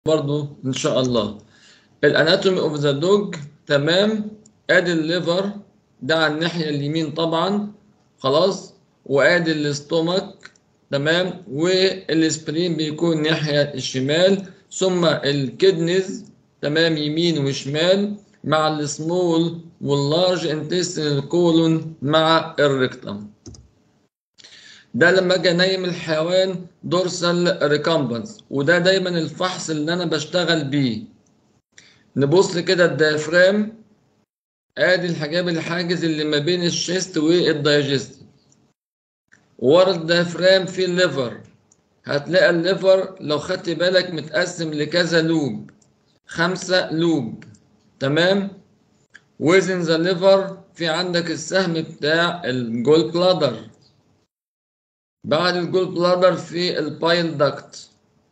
برضو ان شاء الله. الاناتومي اوف ذا دوج، تمام. ادي الليفر ده على الناحيه اليمين طبعا، خلاص. وادي الاستومك، تمام. والسبرين بيكون الناحيه الشمال، ثم الكدنز، تمام، يمين وشمال، مع السمول واللارج انتستين الكولون مع الريكتم. ده لما اجي انيم الحيوان دورسال ريكامبنس، وده دايما الفحص اللي انا بشتغل بيه. نبص كده الديافرام، ادي الحجاب الحاجز اللي ما بين الشيست والدايجست. ورا الديافرام في الليفر، هتلاقي الليفر لو خدت بالك متقسم لكذا لوب، 5 لوب، تمام. وزن ذا ليفر في عندك السهم بتاع الجول بلادر، بعد الجول بلادر في البايل داكت.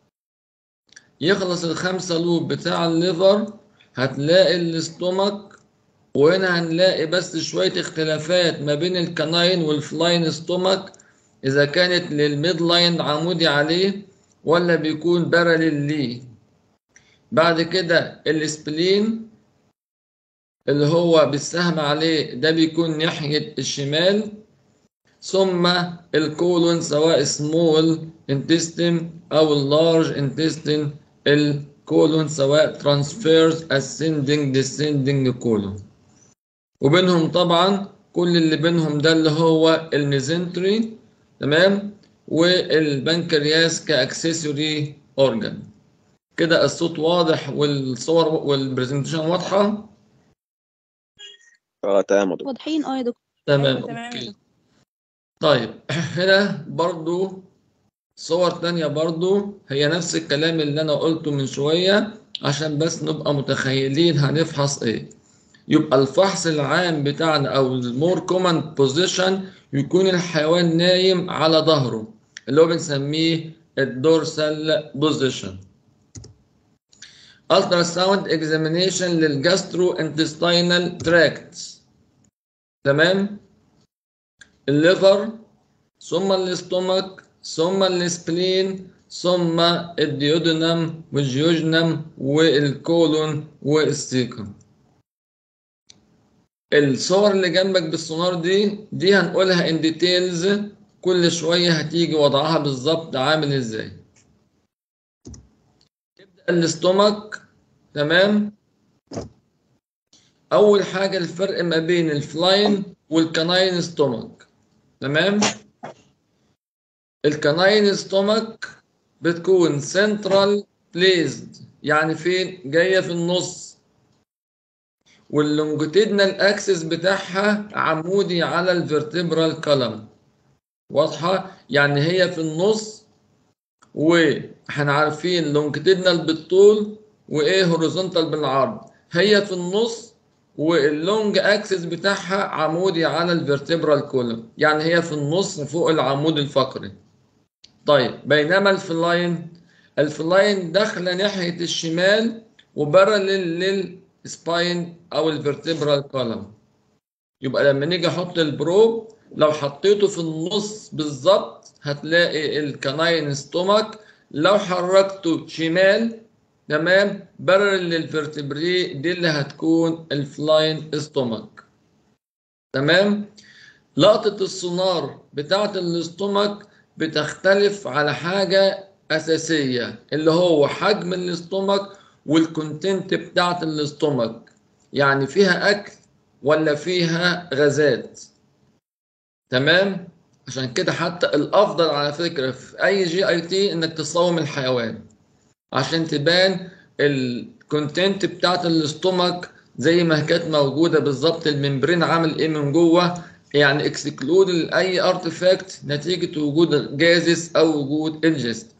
يخلص ال5 لوب بتاع الليفر، هتلاقي الاستومك، وهنا هنلاقي بس شوية اختلافات ما بين الكناين والفلاين ستومك، إذا كانت للميد لاين عمودي عليه ولا بيكون باراليل ليه. بعد كده السبلين اللي هو بالسهم عليه ده بيكون ناحية الشمال، ثم الكولون سواء سمول انتستين أو اللارج انتستين، الكولون سواء ترانسفيرز ascending descending كولون. وبينهم طبعا كل اللي بينهم ده اللي هو الميزنتري، تمام، والبنكرياس كاكسسوري اورجان. كده الصوت واضح والصور والبرزنتيشن واضحه. تمام يا دكتور. واضحين يا دكتور. تمام، أيوة تمام يا اوكي. دكتور. طيب هنا برضو صور تانية برضو هي نفس الكلام اللي انا قلته من شويه، عشان بس نبقى متخيلين هنفحص ايه. يبقى الفحص العام بتاعنا او المور كومن بوزيشن يكون الحيوان نايم على ظهره، اللي هو بنسميه الدورسال بوزيشن. الترا ساوند اكزامينيشن للجاسترو انتستينال تراكت، تمام. الليفر، ثم الاستومك، ثم السبلين، ثم الديودنم والجيوجنم والكولون والسيكم. الصور اللي جنبك بالسونار دي هنقولها ان ديتيلز، كل شويه هتيجي وضعها بالظبط عامل ازاي. نبدا الاستومك، تمام. اول حاجه الفرق ما بين الفلاين والكناين ستومك، تمام. الكناين ستومك بتكون سنترال بليزد، يعني فين؟ جايه في النص، واللونجيتيدنال اكسس بتاعها عمودي على الفرتبرال كولم. واضحه؟ يعني هي في النص، واحنا عارفين لونجيتيدنال بالطول وايه هوريزونتال بالعرض. هي في النص، واللونج اكسس بتاعها عمودي على الفرتبرال كولم، يعني هي في النص فوق العمود الفقري. طيب بينما الفلاين داخله ناحيه الشمال وبارلل للسباين او الفرتبرال كولم. يبقى لما نيجي احط البروب، لو حطيته في النص بالظبط هتلاقي الكناين ستومك. لو حركته شمال، تمام، بارلل للفرتبري، دي اللي هتكون الفلاين ستومك، تمام. لقطة السونار بتاعت الاستومك بتختلف على حاجة أساسية، اللي هو حجم الاستومك والكونتنت بتاعت الاستومك، يعني فيها أكل ولا فيها غازات، تمام. عشان كده حتى الأفضل على فكرة في أي GIT إنك تصوم الحيوان عشان تبان الكونتنت بتاعت الاستومك زي ما كانت موجودة بالظبط، الممبرين عامل إيه من جوه، يعني اكسكلود اي ارتفاكت نتيجه وجود جازس او وجود انجست.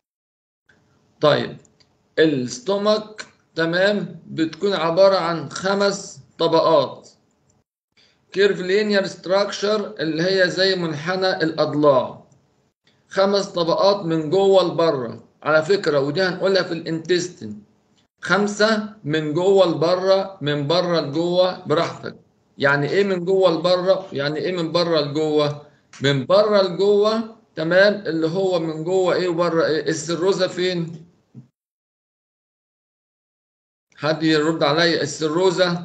طيب الستومك، تمام، بتكون عباره عن 5 طبقات. كيرفلينير ستراكشر اللي هي زي منحنى الاضلاع، 5 طبقات من جوه لبره على فكره، ودي هنقولها في الانتستين. 5 من جوه لبره، من بره لجوه براحتك. يعني ايه من جوه لبره؟ يعني ايه من بره لجوه؟ من بره لجوه، تمام، اللي هو من جوه ايه وبره ايه. السيروزا فين؟ حد يرد عليا. السيروزا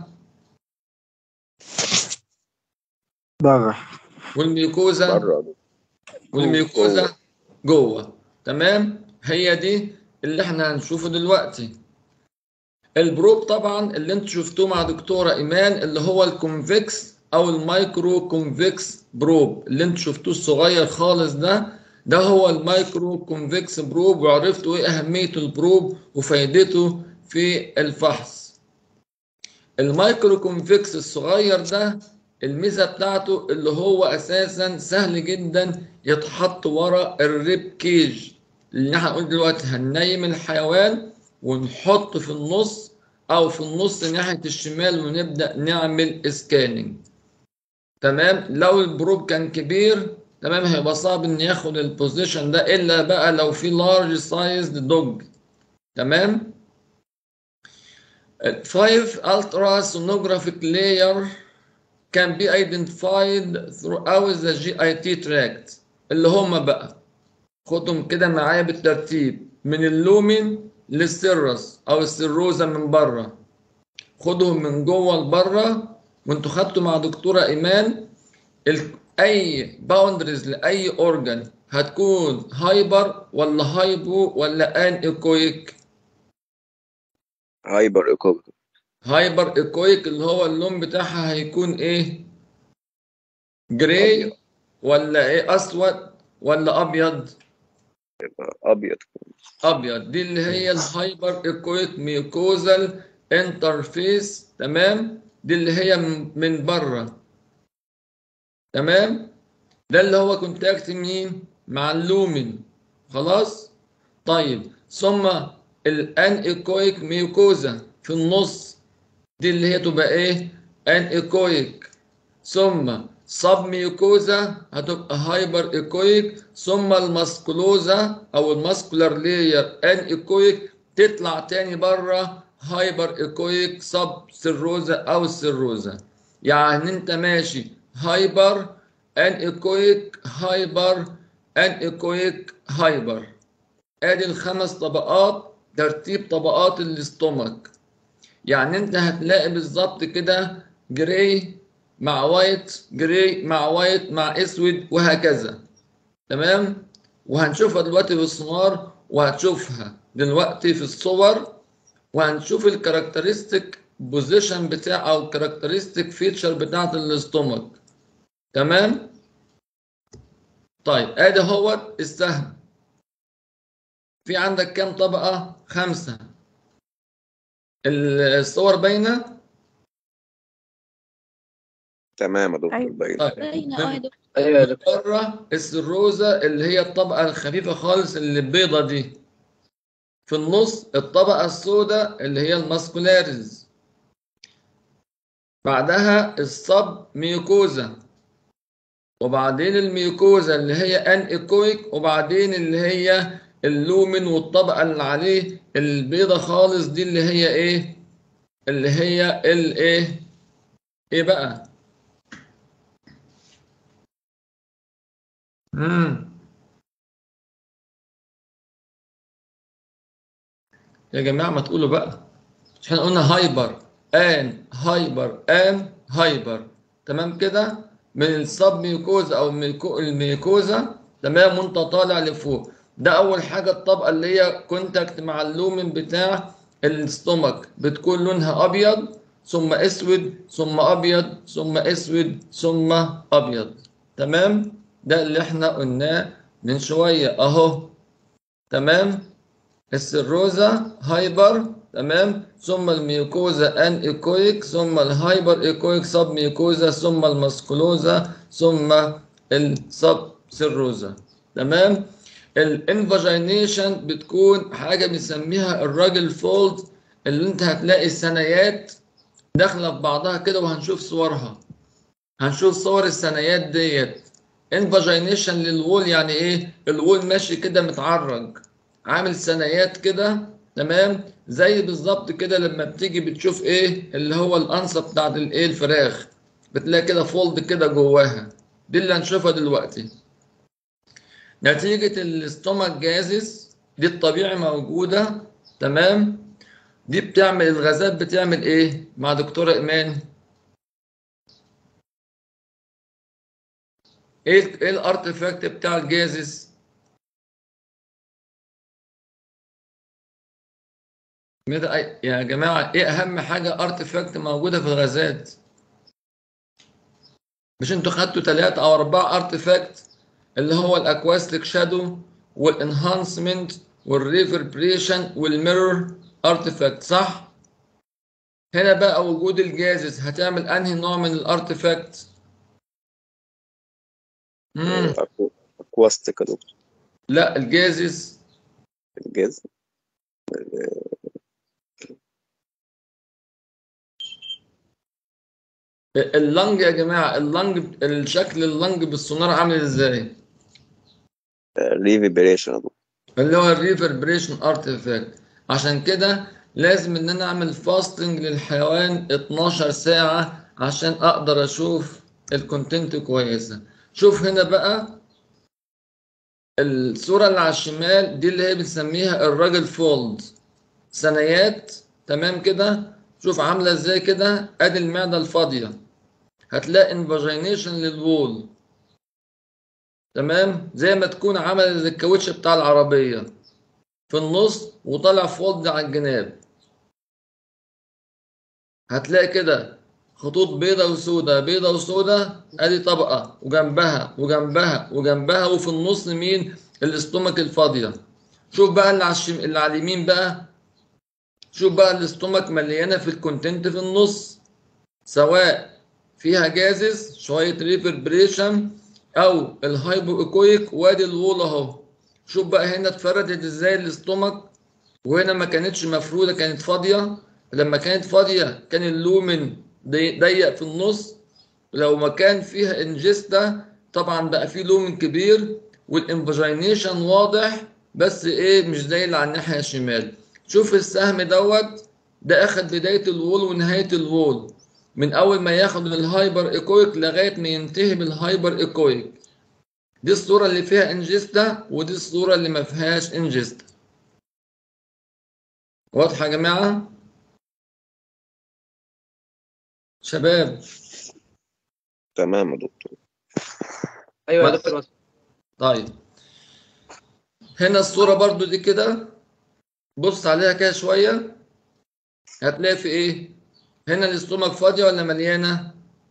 بره. والميوكوزا بره. والميوكوزا جوه. تمام، هي دي اللي احنا هنشوفه دلوقتي. البروب طبعا اللي انتوا شفتوه مع دكتوره ايمان اللي هو الكونفكس او المايكرو كونفكس بروب اللي انتوا شفتوه الصغير خالص ده هو المايكرو كونفكس بروب، وعرفتوا ايه اهميه البروب وفائدته في الفحص. المايكرو كونفكس الصغير ده الميزه بتاعته اللي هو اساسا سهل جدا يتحط ورا الريب كيج اللي احنا هنقول دلوقتي. هننيم الحيوان ونحط في النص او في النص ناحيه الشمال ونبدا نعمل اسكاننج. تمام، لو البروب كان كبير تمام هيبقى صعب ان ياخد البوزيشن ده الا بقى لو في لارج سايزد دوج. تمام. 5 ultrasonographic layer can be identified throughout the GIT tract اللي هم بقى خدهم كده معايا بالترتيب من اللومين للسيرس او السيروزا من بره. خدهم من جوه لبره، وانتوا خدتوا مع دكتوره ايمان اي باوندريز لاي اورجان هتكون هايبر ولا هايبو ولا ان ايكويك؟ هايبر ايكويك. هايبر ايكويك اللي هو اللون بتاعها هيكون ايه؟ جراي ولا ايه؟ اسود ولا ابيض؟ ابيض. ابيض. دي اللي هي الهايبر ايكويك ميوكوزال انترفيس. تمام، دي اللي هي من بره. تمام، ده اللي هو كونتاكت مين مع اللومين. خلاص. طيب ثم الان ايكويك ميوكوزا في النص، دي اللي هي تبقى ايه؟ ان ايكويك. ثم سب ميوكوزا هتبقى هايبر ايكويك. ثم الماسكولوزا او الماسكولار لير ان ايكويك تطلع تاني بره هايبر ايكويك سب سيروزا او السيروزا. يعني انت ماشي هايبر ان ايكويك هايبر ان ايكويك هايبر. ادي الخمس طبقات، ترتيب طبقات الاستومك. يعني انت هتلاقي بالظبط كده جراي مع وايت، جراي مع وايت مع اسود وهكذا. تمام، وهنشوفها دلوقتي بالسونار وهتشوفها دلوقتي في الصور، وهنشوف الكاركترستيك بوزيشن بتاع او الكاركترستيك فيتشر بتاعت الاستومك. تمام. طيب ادي هو السهم. في عندك كام طبقة؟ 5. الصور باينة؟ تمام يا دكتور. أيوة. باين. طيب باينة يا دكتور. ايوه يا دكتور. بره السروزة اللي هي الطبقة الخفيفة خالص اللي البيضة دي. في النص الطبقة السوداء اللي هي الماسكولاريز. بعدها الصب ميوكوزا، وبعدين الميوكوزا اللي هي ان ايكويك، وبعدين اللي هي اللومن، والطبقة اللي عليه البيضة خالص دي اللي هي ايه؟ اللي هي الايه؟ ايه بقى؟ يا جماعة ما تقولوا بقى. مش احنا قلنا هايبر ان هايبر ان هايبر؟ تمام كده، من السب ميوكوزا او الميوكوزا. تمام، وانت طالع لفوق. ده اول حاجه الطبقه اللي هي كونتاكت مع اللومن بتاع الاستومك، بتكون لونها ابيض ثم اسود ثم ابيض ثم اسود ثم ابيض. تمام، ده اللي احنا قلناه من شويه اهو. تمام، السيروزا هايبر. تمام، ثم الميوكوزا ان ايكويك، ثم الهايبر ايكويك سب ميوكوزا، ثم الماسكولوزا، ثم السب سيروزا. تمام. الانفاجينيشن بتكون حاجه بنسميها الراجل فولد، اللي انت هتلاقي الثنايات داخله في بعضها كده، وهنشوف صورها. هنشوف صور الثنايات ديت. انفاجينيشن للوول يعني ايه؟ الوول ماشي كده متعرج، عامل ثنايات كده. تمام، زي بالظبط كده لما بتيجي بتشوف ايه اللي هو الانصه بتاعت الايه الفراخ، بتلاقي كده فولد كده جواها. دي اللي هنشوفها دلوقتي. نتيجة الاستومك جازس دي الطبيعي موجودة. تمام، دي بتعمل الغازات بتعمل ايه مع دكتورة ايمان؟ ايه الارتفاكت بتاع الجازز؟ يا جماعة ايه اهم حاجة ارتفاكت موجودة في الغازات؟ مش انتوا خدتوا 3 أو 4 ارتفاكت اللي هو الاكواستيك شادو والانهانسمنت والريفربريشن والميرور ارتفاكت، صح؟ هنا بقى وجود الجازز هتعمل انهي نوع من الارتفاكت؟ اكواستيك يا دكتور. لا الجازز. الجاز. اللنج يا جماعة، اللنج الشكل اللنج بالسونار عامل ازاي؟ ريفيبريشن يا دكتور. اللي هو الريفربريشن ارتفاكت. عشان كده لازم ان انا اعمل فاستنج للحيوان 12 ساعة عشان اقدر اشوف الكونتنت كويسة. شوف هنا بقى الصورة اللي على الشمال دي اللي هي بنسميها الراجل فولد، ثنايات، تمام كده. شوف عاملة ازاي كده، ادي المعدة الفاضية، هتلاقي انفاجينيشن للوول، تمام، زي ما تكون عمل زي الكاوتش بتاع العربية في النص وطالع فولد على الجناب. هتلاقي كده خطوط بيضة وسودة، بيضة وسودة، ادي طبقة وجنبها وجنبها وجنبها، وفي النص مين؟ الاستومك الفاضية. شوف بقى اللي على اليمين بقى، شوف بقى الاستومك مليانة في الكونتنت في النص، سواء فيها جازز شوية ريفربريشن أو الهايبو إيكويك، وادي الوول أهو. شوف بقى هنا اتفردت ازاي الاستومك، وهنا ما كانتش مفرودة، كانت فاضية. لما كانت فاضية كان اللومن ضيق في النص. لو ما كان فيها انجستا طبعا بقى فيه لومن كبير والانفاجينيشن واضح، بس ايه مش زي اللي على الناحية الشمال. شوف السهم دوت، ده اخد بداية الوول ونهاية الوول، من اول ما ياخد الهايبر ايكويك لغاية ما ينتهي بالهايبر ايكويك. دي الصورة اللي فيها انجستا ودي الصورة اللي ما فيهاش انجستا. واضحة يا جماعة؟ شباب. تمام يا دكتور. ايوه يا دكتور. طيب هنا الصورة برضو دي كده، بص عليها كده شوية، هتلاقي في ايه؟ هنا الاستومك فاضية ولا مليانة؟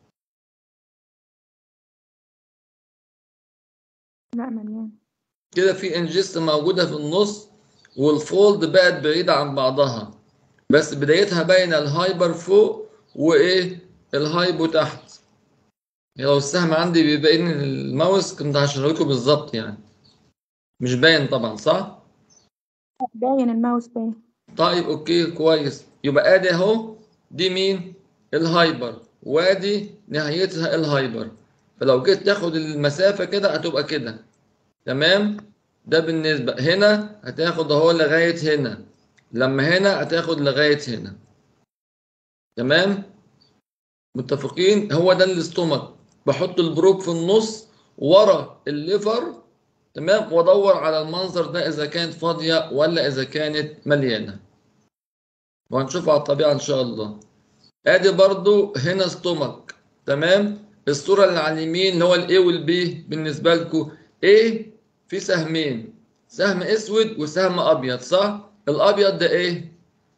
لا مليان. كده في انجست موجودة في النص، والفولد بقت بعيدة عن بعضها، بس بدايتها باينة الهايبر فوق وايه؟ الهايبو تحت. لو السهم عندي بيبين الماوس كنت هشرح لكم بالظبط يعني. مش باين طبعا صح؟ باين الماوس باين. طيب اوكي كويس، يبقى ادي اهو، دي مين؟ الهايبر، وادي نهايتها الهايبر. فلو جيت تاخد المسافة كده هتبقى كده، تمام. ده بالنسبة هنا هتاخد اهو لغاية هنا، لما هنا هتاخد لغاية هنا، تمام. متفقين؟ هو ده الاستومك. بحط البروب في النص ورا الليفر، تمام، وادور على المنظر ده اذا كانت فاضية ولا اذا كانت مليانة، وهنشوفها على الطبيعة ان شاء الله. ادي برضو هنا ستومك، تمام. الصورة اللي على اليمين اللي هو الاي والبي بالنسبة لكم ايه؟ في سهمين، سهم اسود وسهم ابيض، صح؟ الابيض ده ايه؟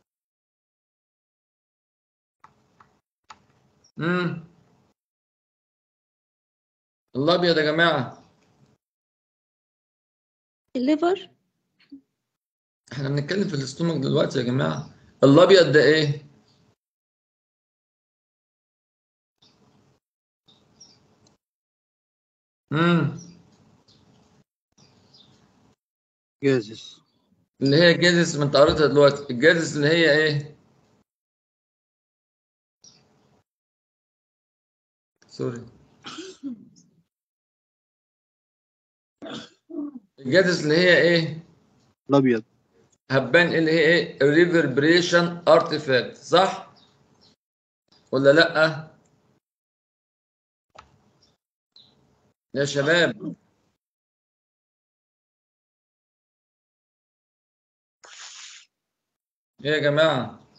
الابيض يا جماعة، الليفر. احنا بنتكلم في الاستومك دلوقتي يا جماعة. الابيض ده ايه؟ امم جازس. اللي هي الجازس، ما انت قريتها دلوقتي، الجازس اللي هي ايه؟ سوري، الجازس اللي هي ايه؟ الابيض. هبان اللي هي ايه؟ الريفربريشن ارتفاكت، صح ولا لا يا شباب؟ ايه يا جماعة؟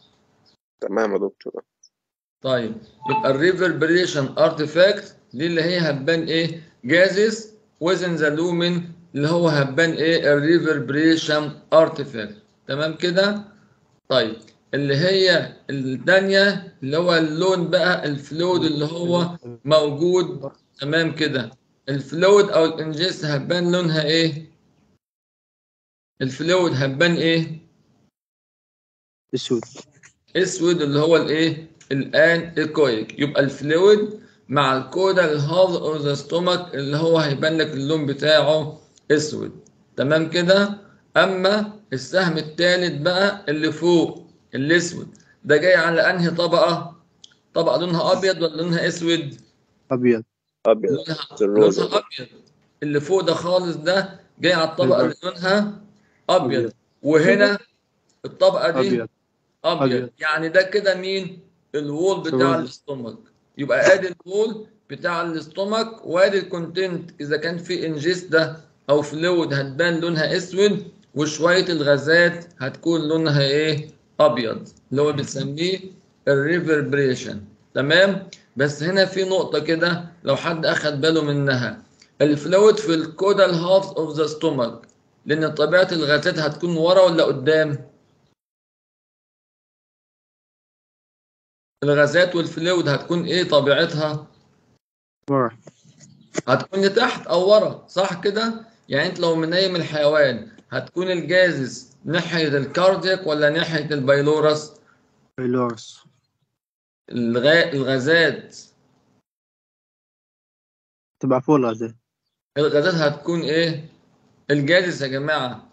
تمام يا دكتور. طيب يبقى الريفربريشن ارتيفاكت دي اللي هي هتبان ايه؟ جازز وزن ذا لومن اللي هو هتبان ايه؟ الريفربريشن ارتيفاكت. تمام كده؟ طيب اللي هي الثانيه اللي هو اللون بقى الفلويد اللي هو موجود. تمام كده؟ الفلويد او الانجست هتبان لونها ايه؟ الفلويد هتبان ايه؟ اسود. اسود اللي هو الايه؟ الان ايكويك. يبقى الفلويد مع الكودا الهاف اوف ذا ستومك اللي هو هيبان لك اللون بتاعه اسود. تمام كده؟ اما السهم الثالث بقى اللي فوق الاسود ده جاي على انهي طبقه؟ طبقه لونها ابيض ولا لونها اسود؟ ابيض. ابيض. لونها ابيض. اللي فوق ده خالص ده جاي على الطبقه اللي لونها ابيض. وهنا الطبقه دي ابيض. ابيض. يعني ده كده مين؟ الوول بتاع سيروزا. الاستومك. يبقى ادي الوول بتاع الاستومك وادي الكونتنت. اذا كان في انجيس ده او فلويد هتبان لونها اسود، وشويه الغازات هتكون لونها ايه؟ ابيض، اللي هو بنسميه الريفربريشن. تمام؟ بس هنا في نقطه كده لو حد اخد باله منها، الفلويد في الكودال هاف اوف ذا ستومك، لان طبيعه الغازات هتكون ورا ولا قدام؟ الغازات والفلويد هتكون ايه طبيعتها؟ ورا. هتكون لتحت او ورا، صح كده؟ يعني انت لو منيم الحيوان هتكون الجازس ناحيه الكاردياك ولا ناحيه البايلورس؟ بيلورس. الغازات تبع فوق الغازات. الغازات هتكون ايه؟ الجازس يا جماعه،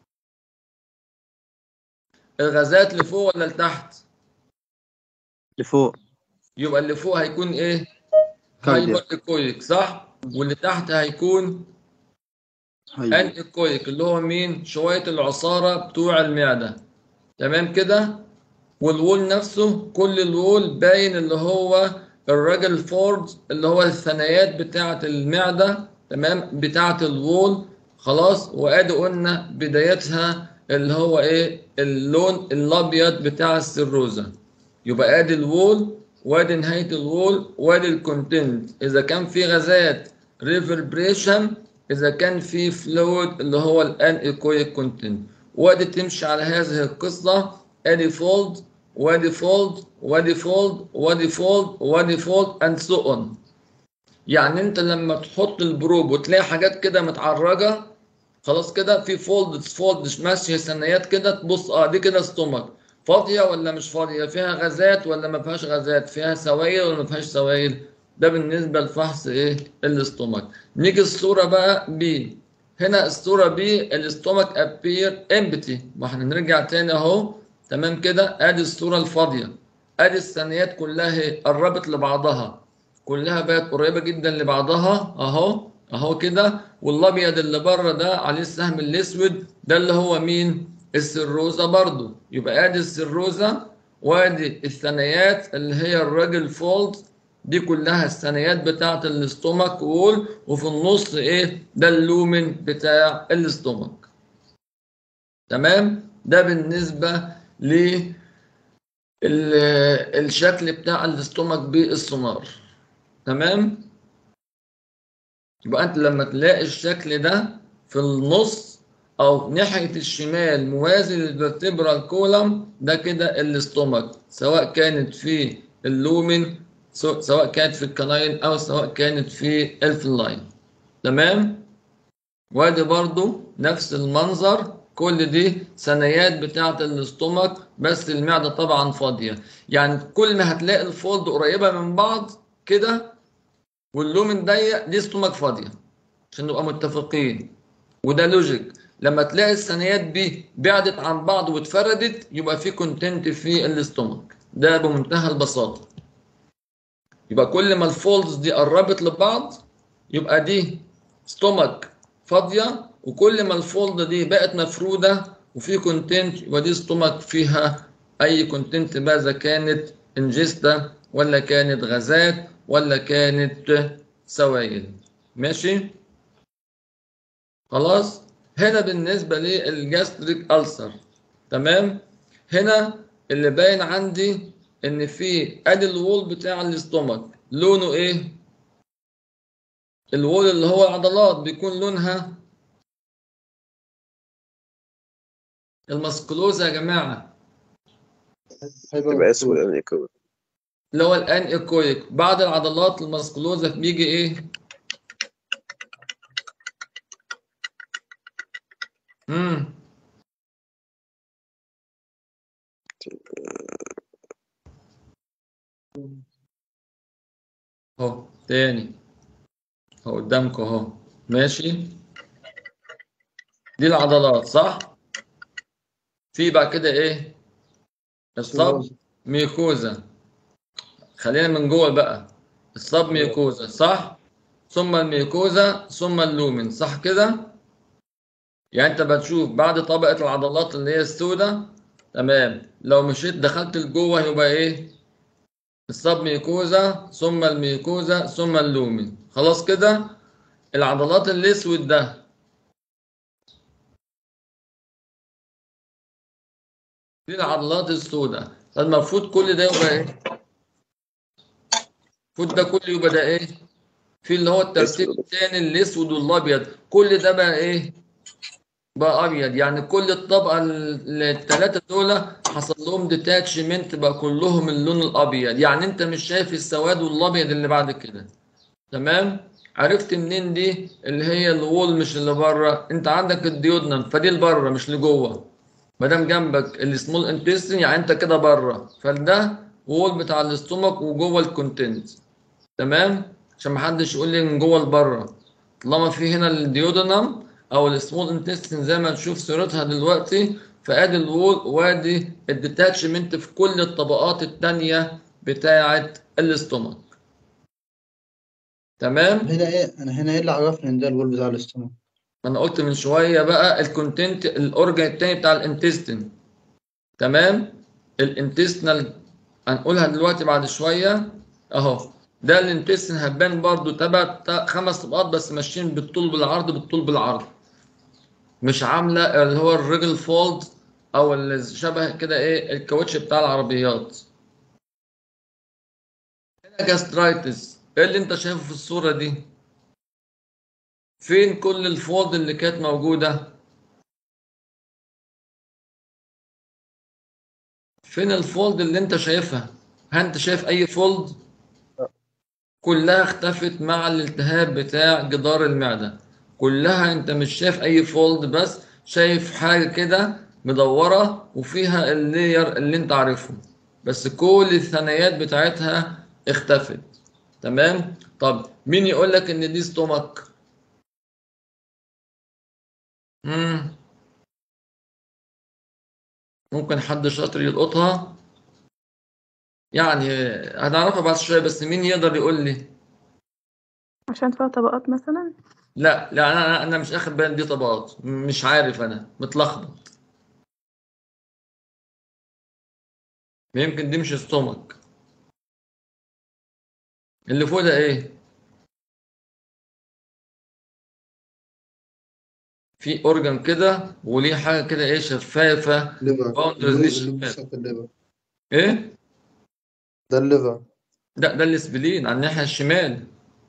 الغازات لفوق ولا لتحت؟ لفوق. يبقى اللي فوق هيكون ايه؟ هايبر كاردياك. ايكويك، صح؟ واللي تحت هيكون ان هايبر. ايكويك اللي هو مين؟ شويه العصاره بتوع المعده. تمام كده؟ والوول نفسه كل الوول باين اللي هو الراجل فورد اللي هو الثنايات بتاعة المعدة. تمام؟ بتاعة الوول. خلاص؟ وادي قلنا بدايتها اللي هو ايه؟ اللون الابيض بتاع السيروزا. يبقى ادي الوول وادي نهاية الوول وادي الكونتنت. اذا كان في غازات ريفربريشن، اذا كان في فلويد اللي هو الان ايكويك كونتنت. وادي تمشي على هذه القصة. ادي فولد وادي فولد وادي فولد وادي فولد وادي فولد اند سو اون. يعني انت لما تحط البروب وتلاقي حاجات كده متعرجه، خلاص كده في فولدز ماشيه ثنايات كده، تبص دي كده ستومك فاضيه ولا مش فاضيه، فيها غازات ولا ما فيهاش غازات، فيها سوائل ولا ما فيهاش سوائل. ده بالنسبه لفحص ايه؟ الاستومك. نيجي الصوره بقى بي. هنا الصوره بي الاستومك ابير امبتي. ما احنا نرجع تاني اهو. تمام كده؟ ادي الصوره الفاضيه، ادي الثنايات كلها اهي قربت لبعضها، كلها بقت قريبه جدا لبعضها اهو اهو كده. والابيض اللي بره ده عليه السهم الاسود ده اللي هو مين؟ السيروزا برضو. يبقى ادي السيروزا وادي الثنايات اللي هي الراجل فولد، دي كلها الثنايات بتاعه الاستومك وول، وفي النص ايه؟ ده اللومن بتاع الاستومك. تمام؟ ده بالنسبه للشكل بتاع الاستومك بالسونار. تمام؟ يبقى انت لما تلاقي الشكل ده في النص او ناحيه الشمال موازي للفرتبرال كولم، ده كده الاستومك، سواء كانت في اللومن سواء كانت في الكناين او سواء كانت في الفلاين. تمام؟ وادي برضو نفس المنظر، كل دي ثنايات بتاعه الاستومك بس المعده طبعا فاضيه. يعني كل ما هتلاقي الفولد قريبه من بعض كده واللومن ضيق، دي استومك فاضيه، عشان نبقى متفقين. وده لوجيك. لما تلاقي الثنايات دي بعدت عن بعض واتفردت يبقى في كونتنت في الاستومك. ده بمنتهى البساطه. يبقى كل ما الفولدز دي قربت لبعض يبقى دي ستومك فاضيه، وكل ما الفولد دي بقت مفروده وفي كونتنت يبقى دي ستومك فيها اي كونتنت بقى، اذا كانت انجستا ولا كانت غازات ولا كانت سوائل. ماشي؟ خلاص؟ هنا بالنسبه للجاستريك ألسر. تمام؟ هنا اللي باين عندي ان في ادي الوول بتاع الاستومك لونه ايه؟ الوول اللي هو العضلات بيكون لونها المسكلوزا يا جماعه، تبقى اسود انيكويك. اللي هو الان ايكويك. بعد العضلات المسكلوزا بيجي ايه؟ اهو تاني اهو قدامكم اهو، ماشي. دي العضلات صح؟ في بقى كده ايه؟ الصب ميوكوزا. خلينا من جوه بقى. الصب ميوكوزا صح؟ ثم الميوكوزا ثم اللومن، صح كده؟ يعني انت بتشوف بعد طبقة العضلات اللي هي السوداء، تمام، لو مشيت دخلت لجوه يبقى ايه؟ الصب ميوكوزا ثم الميوكوزا ثم اللومن. خلاص كده؟ العضلات الاسود ده دي العضلات السوداء، فالمفروض كل ده يبقى ايه؟ المفروض ده كله يبقى ده ايه؟ في اللي هو الترتيب اسود. الثاني الاسود والابيض، كل ده بقى ايه؟ بقى ابيض. يعني كل الطبقه الثلاثه دول حصل لهم ديتاتشمنت بقى كلهم اللون الابيض، يعني انت مش شايف السواد والابيض اللي بعد كده. تمام؟ عرفت منين دي؟ اللي هي الوول مش اللي بره، انت عندك الديودنم فدي لبره مش لجوه. ما دام جنبك السمول انتستين يعني انت كده بره، فده وول بتاع الاستومك وجوه الكونتنت. تمام؟ عشان ما حدش يقول لي من جوه لبره. طالما في هنا الديودنم او السمول انتستين زي ما نشوف صورتها دلوقتي، فادي الوول وادي الديتاتشمنت في كل الطبقات الثانيه بتاعه الاستومك. تمام؟ هنا ايه؟ انا هنا ايه اللي عرفني ان ده الوول بتاع الاستومك؟ ما انا قلت من شويه بقى الكونتنت الاورجن الثاني بتاع الانتستين. تمام؟ الانتستينال هنقولها دلوقتي بعد شويه اهو. ده الانتستين هتبان برضو تبع 5 طبقات بس ماشيين بالطول بالعرض بالطول بالعرض، مش عامله اللي هو الريجل فولد او اللي شبه كده ايه الكاوتش بتاع العربيات. هنا جاسترايتس، ايه اللي انت شايفه في الصوره دي؟ فين كل الفولد اللي كانت موجوده؟ فين الفولد اللي انت شايفها؟ هل انت شايف اي فولد؟ كلها اختفت مع الالتهاب بتاع جدار المعدة. كلها انت مش شايف اي فولد، بس شايف حاجة كده مدورة وفيها اللاير اللي انت عارفه، بس كل الثنايات بتاعتها اختفت. تمام؟ طب مين يقول لك ان دي ستومك؟ مم. ممكن حد شاطر يلقطها؟ يعني هنعرفها بعد شوية، بس مين يقدر يقول لي؟ عشان فيها طبقات مثلا. لا لا، انا مش اخد بالي دي طبقات، مش عارف، انا متلخبط. يمكن دي مش ستومك. اللي فوق ده ايه؟ في اورجان كده وليه حاجه كده ايه شفافه. ليفر. باوندرز دي اللي شفافه. بيشوف الليفر ايه؟ ده الليفر. ده الاسبلين على الناحيه الشمال.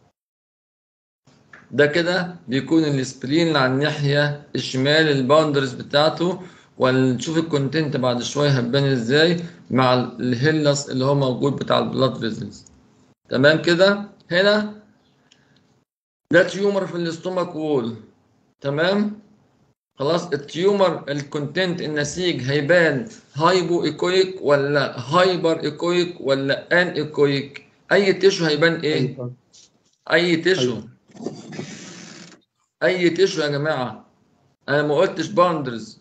ده كده بيكون الاسبلين على الناحيه الشمال الباوندرز بتاعته. ونشوف الكونتنت بعد شويه هتبان ازاي مع الهيلاس اللي هو موجود بتاع البلاد فيزلز. تمام كده؟ هنا ده تيومر في الاستومك وول. تمام؟ خلاص. التيومر الكونتنت النسيج هيبان هايبو ايكويك ولا هايبر ايكويك ولا ان ايكويك؟ اي تيشو هيبان ايه؟ ايوه اي تيشو. ايوه. اي تيشو يا جماعه، انا ما قلتش باوندرز.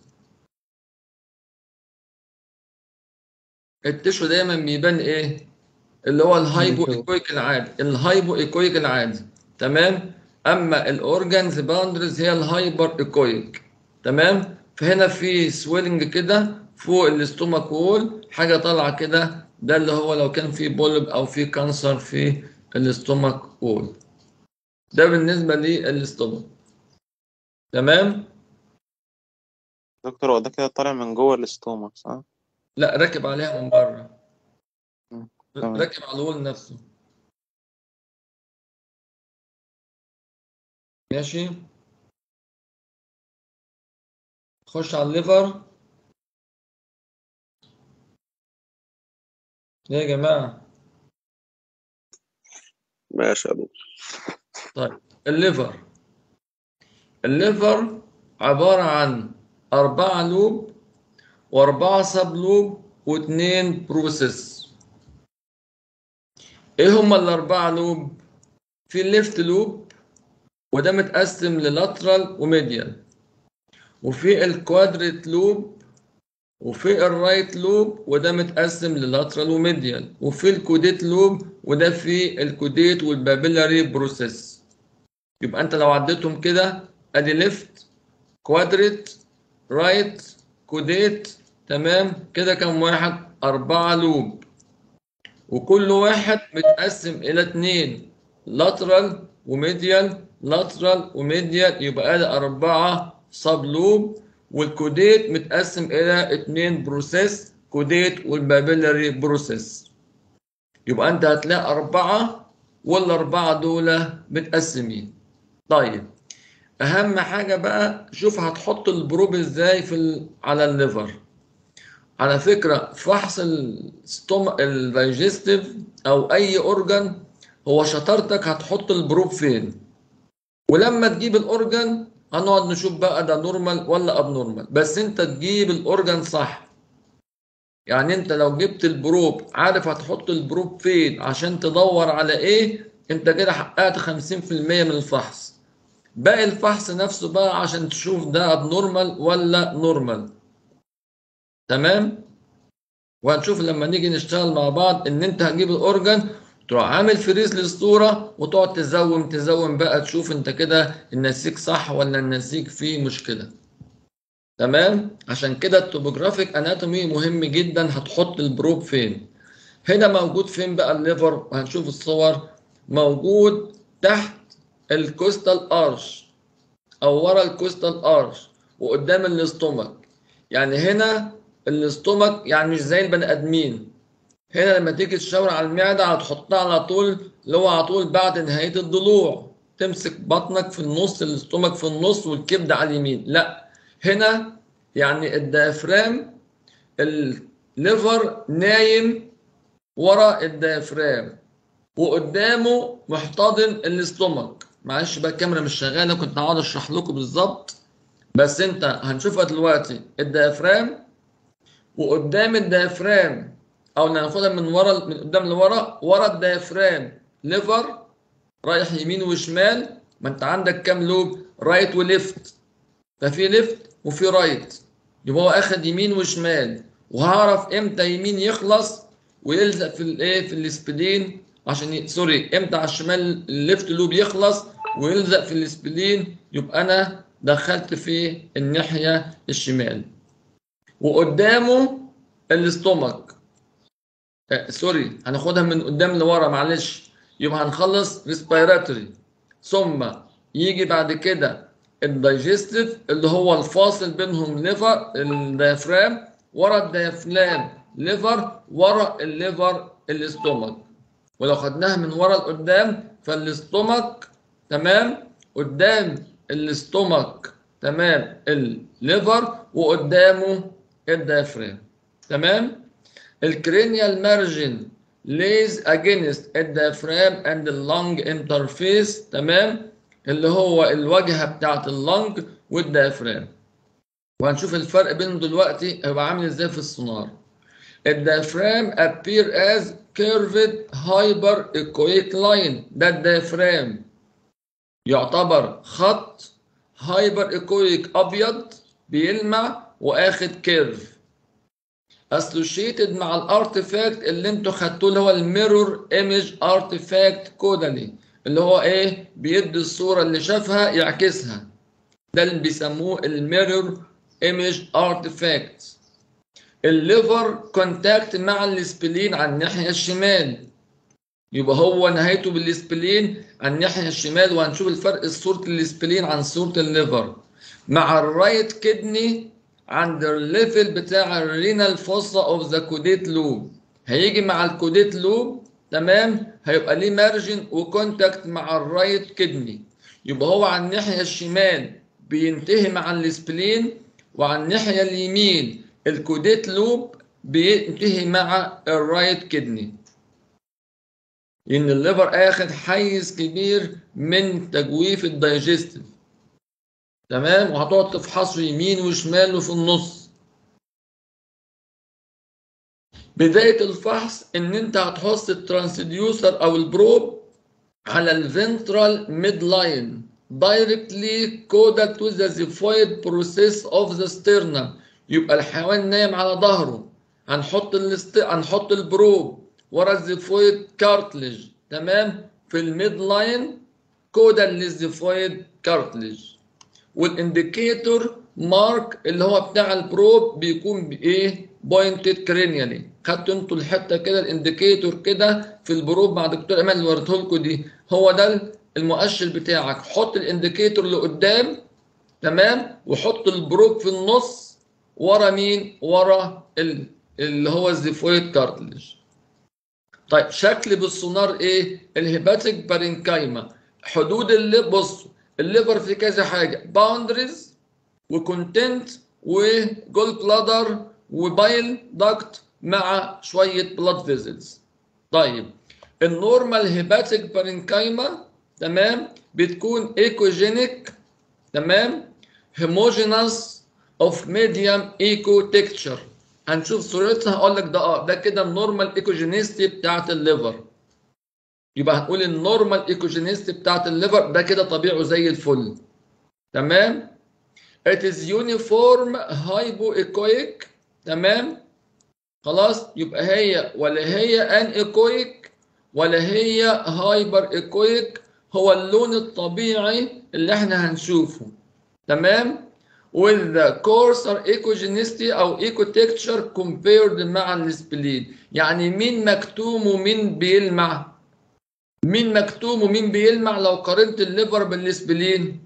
التيشو دايما بيبان ايه؟ اللي هو الهايبو ايوه. ايكويك العادي، الهايبو ايكويك العادي. تمام؟ اما الاورجانز باوندرز هي الهايبر ايكويك. تمام؟ فهنا في سويلنج كده فوق الاستومك وول، حاجه طالعه كده، ده اللي هو لو كان في بولب او في كانسر في الاستومك وول. ده بالنسبه للاستومك. تمام؟ دكتور هو ده كده طالع من جوه الاستومك صح؟ لا راكب عليها من بره. تمام. راكب على الوول نفسه. ماشي. خش على الليفر. ايه يا جماعة؟ ماشي يا دكتور. طيب الليفر عبارة عن 4 لوب و4 سب لوب و2 بروسيس. ايه هما ال4 لوب؟ في الليفت لوب وده متقسم للاترال وميديال، وفي الكوادريت لوب، وفي الرايت لوب وده متقسم للاترال وميديال، وفي الكوديت لوب وده في الكوديت والبابيلاري بروسيس. يبقى انت لو عديتهم كده ادي ليفت، كوادريت، رايت، كوديت، تمام كده كم واحد؟ 4 لوب، وكل واحد متقسم الى 2 لاترال وميديال، لاترال وميديال، يبقى ادي 4 سب لوب، والكوديت متقسم الى 2 بروسيس، كوديت والبابيلاري بروسيس. يبقى انت هتلاقي 4 والاربعه دول متقسمين. طيب اهم حاجه بقى شوف هتحط البروب ازاي على الليفر. على فكره فحص الدايجستيف او اي اورجان هو شطارتك هتحط البروب فين، ولما تجيب الاورجان هنقعد نشوف بقى ده نورمال ولا اب نورمال، بس انت تجيب الاورجان صح. يعني انت لو جبت البروب عارف هتحط البروب فين عشان تدور على ايه، انت كده حققت 50% من الفحص. باقي الفحص نفسه بقى عشان تشوف ده ابنورمال ولا نورمال. تمام. وهنشوف لما نيجي نشتغل مع بعض ان انت هتجيب الاورجان تروح عامل فريز للصوره وتقعد تزوم بقى تشوف انت كده النسيج صح ولا النسيج فيه مشكله. تمام. عشان كده التوبوجرافيك اناتومي مهم جدا. هتحط البروب فين؟ هنا موجود فين بقى الليفر؟ وهنشوف الصور. موجود تحت الكوستال ارش او ورا الكوستال ارش وقدام الاستومك. يعني هنا الاستومك يعني مش زي البني ادمين. هنا لما تيجي تشاور على المعده هتحطها على طول اللي هو على طول بعد نهايه الضلوع، تمسك بطنك في النص، الاستومك في النص، والكبد على اليمين. لا، هنا يعني الديافرام، الليفر نايم ورا الديافرام وقدامه محتضن الاستومك. معلش بقى الكاميرا مش شغاله، كنت هقعد اشرح لكم بالظبط، بس انت هنشوفها دلوقتي. الديافرام وقدام الديافرام، او ناخدها من ورا من قدام لورا، ورا الديافرام ليفر رايح يمين وشمال. ما انت عندك كام لوب؟ رايت وليفت، ففي ليفت وفي رايت، يبقى هو اخد يمين وشمال. وهعرف امتى يمين يخلص ويلزق في الايه، في الاسبلين، عشان سوري امتى على الشمال الليفت لوب يخلص ويلزق في الاسبلين، يبقى انا دخلت في الناحيه الشمال. وقدامه الاستومك، سوري هناخدها من قدام لورا معلش. يبقى هنخلص ريسبيراتوري، ثم يجي بعد كده الدايجستيف اللي هو الفاصل بينهم ليفر الديافرام، ورا الديافرام ليفر، ورا الليفر الاستومك. ولو خدناها من ورا لقدام فالاستومك تمام، قدام الاستومك تمام الليفر، وقدامه الديافرام. تمام. الكرينيال مارجن lays against الديافرام and the lung interface، تمام، اللي هو الواجهه بتاعت اللنج والديافرام. وهنشوف الفرق بينهم دلوقتي هيبقى عامل ازاي في السونار. الديافرام appear as curved hyperechoic line، ده الديافرام يعتبر خط hyperechoic ابيض بيلمع واخد كيرف associated مع الارتفاكت اللي انتوا خدتوه اللي هو الميرور ايمج ارتفاكت كودالي، اللي هو ايه؟ بيدي الصوره اللي شافها يعكسها. ده اللي بيسموه الميرور ايمج ارتفاكت. الليفر كونتاكت مع السبلين على الناحيه الشمال، يبقى هو نهايته بالسبلين على الناحيه الشمال. وهنشوف الفرق صوره السبلين عن صوره الليفر. مع الرايت كدني عند الليفل بتاع الرينال فوسا اوف ذا كوديت لوب، هيجي مع الكوديت لوب تمام، هيبقى ليه مارجن وكونتاكت مع الرايت كدني، يبقى هو على الناحيه الشمال بينتهي مع السبلين، وعلى الناحيه اليمين الكوديت لوب بينتهي مع الرايت كدني، لان الليفر اخد حيز كبير من تجويف الدايجستيف تمام، وهتقعد تفحصه يمين وشمال وفي النص. بداية الفحص ان انت هتحط الترانسديوسر او البروب على الفنترال ميد لاين directly caudal to the xiphoid process of the sternum، يبقى الحيوان نايم على ظهره، هنحط البروب ورا الزيفويد كارتلج تمام في الميد لاين كودال للزيفويد كارتلج، والانديكيتور مارك اللي هو بتاع البروب بيكون بايه؟ بوينتد كرينيالي. خدتوا انتوا الحته كده الانديكيتور كده في البروب مع دكتور ايمن اللي وريته لكم دي، هو ده المؤشر بتاعك. حط الانديكيتور لقدام تمام، وحط البروب في النص ورا مين؟ ورا اللي هو الزيفويد كارتلج. طيب شكل بالسونار ايه؟ الهيباتيك بارينكايما. حدود الليفر، بصوا الليفر في كذا حاجه، باوندريز وكونتنت وجول بلادر وبايل داكت مع شويه بلاد فيزلز. طيب النورمال هيباتيك بارينكايما تمام بتكون ايكوجينيك تمام، هيموجينس اوف ميديوم ايكو تكتشر. هنشوف صورتها هقول لك ده كده النورمال ايكوجينيستي بتاعت الليفر، يبقى هنقول النورمال ايكوجينيستي بتاعت الليفر ده كده طبيعه زي الفل تمام. It is uniform hypoechoic تمام، خلاص، يبقى هي ولا هي ان ايكويك ولا هي هايبر ايكويك، هو اللون الطبيعي اللي احنا هنشوفه تمام. with the coarser echogenicity او ecotexture compared مع السبلين. يعني مين مكتوم ومين بيلمع؟ مين مكتوم ومين بيلمع لو قارنت الليفر بالسبلين؟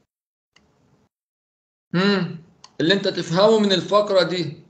اللي انت تفهمه من الفقرة دي.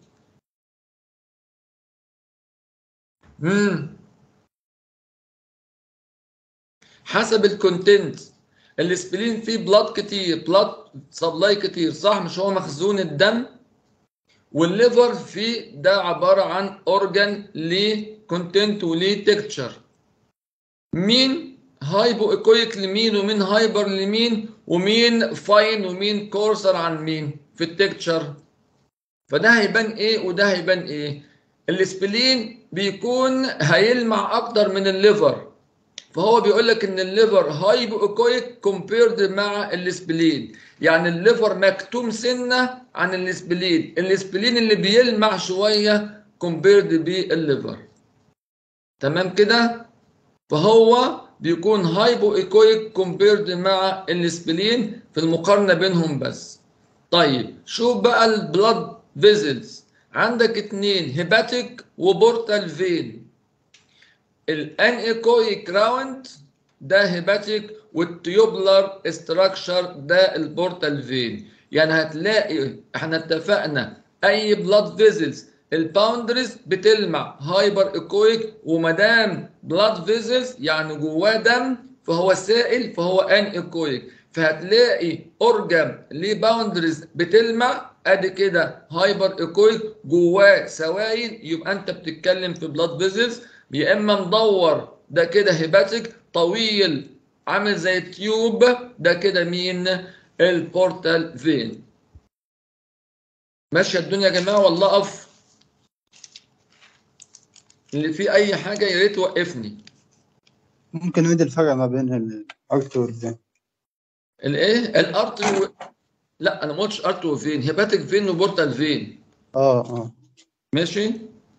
حسب الكونتنت، السبلين فيه بلاد كتير، بلاد سبلاي كتير صح، مش هو مخزون الدم؟ والليفر فيه ده عبارة عن اورجان ليه كونتنت وليه تكتشر. مين هايبو ايكويك لمين ومين هايبر لمين ومين فاين ومين كورسر عن مين في التكتشر؟ فده هيبان ايه وده هيبان ايه؟ السبلين بيكون هيلمع اكتر من الليفر، فهو بيقول لك ان الليفر هايبو ايكويك كومبيرد مع السبلين، يعني الليفر مكتوم سنه عن السبلين، السبلين اللي بيلمع شويه كومبيرد بالليفر تمام كده. فهو بيكون هايبو ايكويك كومبيرد مع السبلين في المقارنه بينهم بس. طيب شوف بقى البلاد فيزلز، عندك اتنين هيباتيك وبورتال فين. الان ايكويك راوند ده هيباتيك، والتيوبلر استراكشر ده البورتال فين. يعني هتلاقي احنا اتفقنا اي بلاد فيزلز الباوندريز بتلمع هايبر ايكويك، ومادام بلاد فيزلز يعني جواه دم فهو سائل فهو ان ايكويك، فهتلاقي اورجان ليه باوندريز بتلمع ادي كده هايبر ايكويك، جواه سوائل، يبقى انت بتتكلم في بلاد فيزلز يا اما مدور ده كده هيباتيك طويل عامل زي التيوب ده كده مين؟ البورتال فين. ماشيه الدنيا يا جماعه ولا اقف؟ اللي فيه اي حاجه يا ريت توقفني. ممكن نعيد الفرق ما بين الارت والفين؟ الايه؟ الارت لا انا ما قلتش ارت وفين، هيباتيك فين وبورتال فين. ماشي.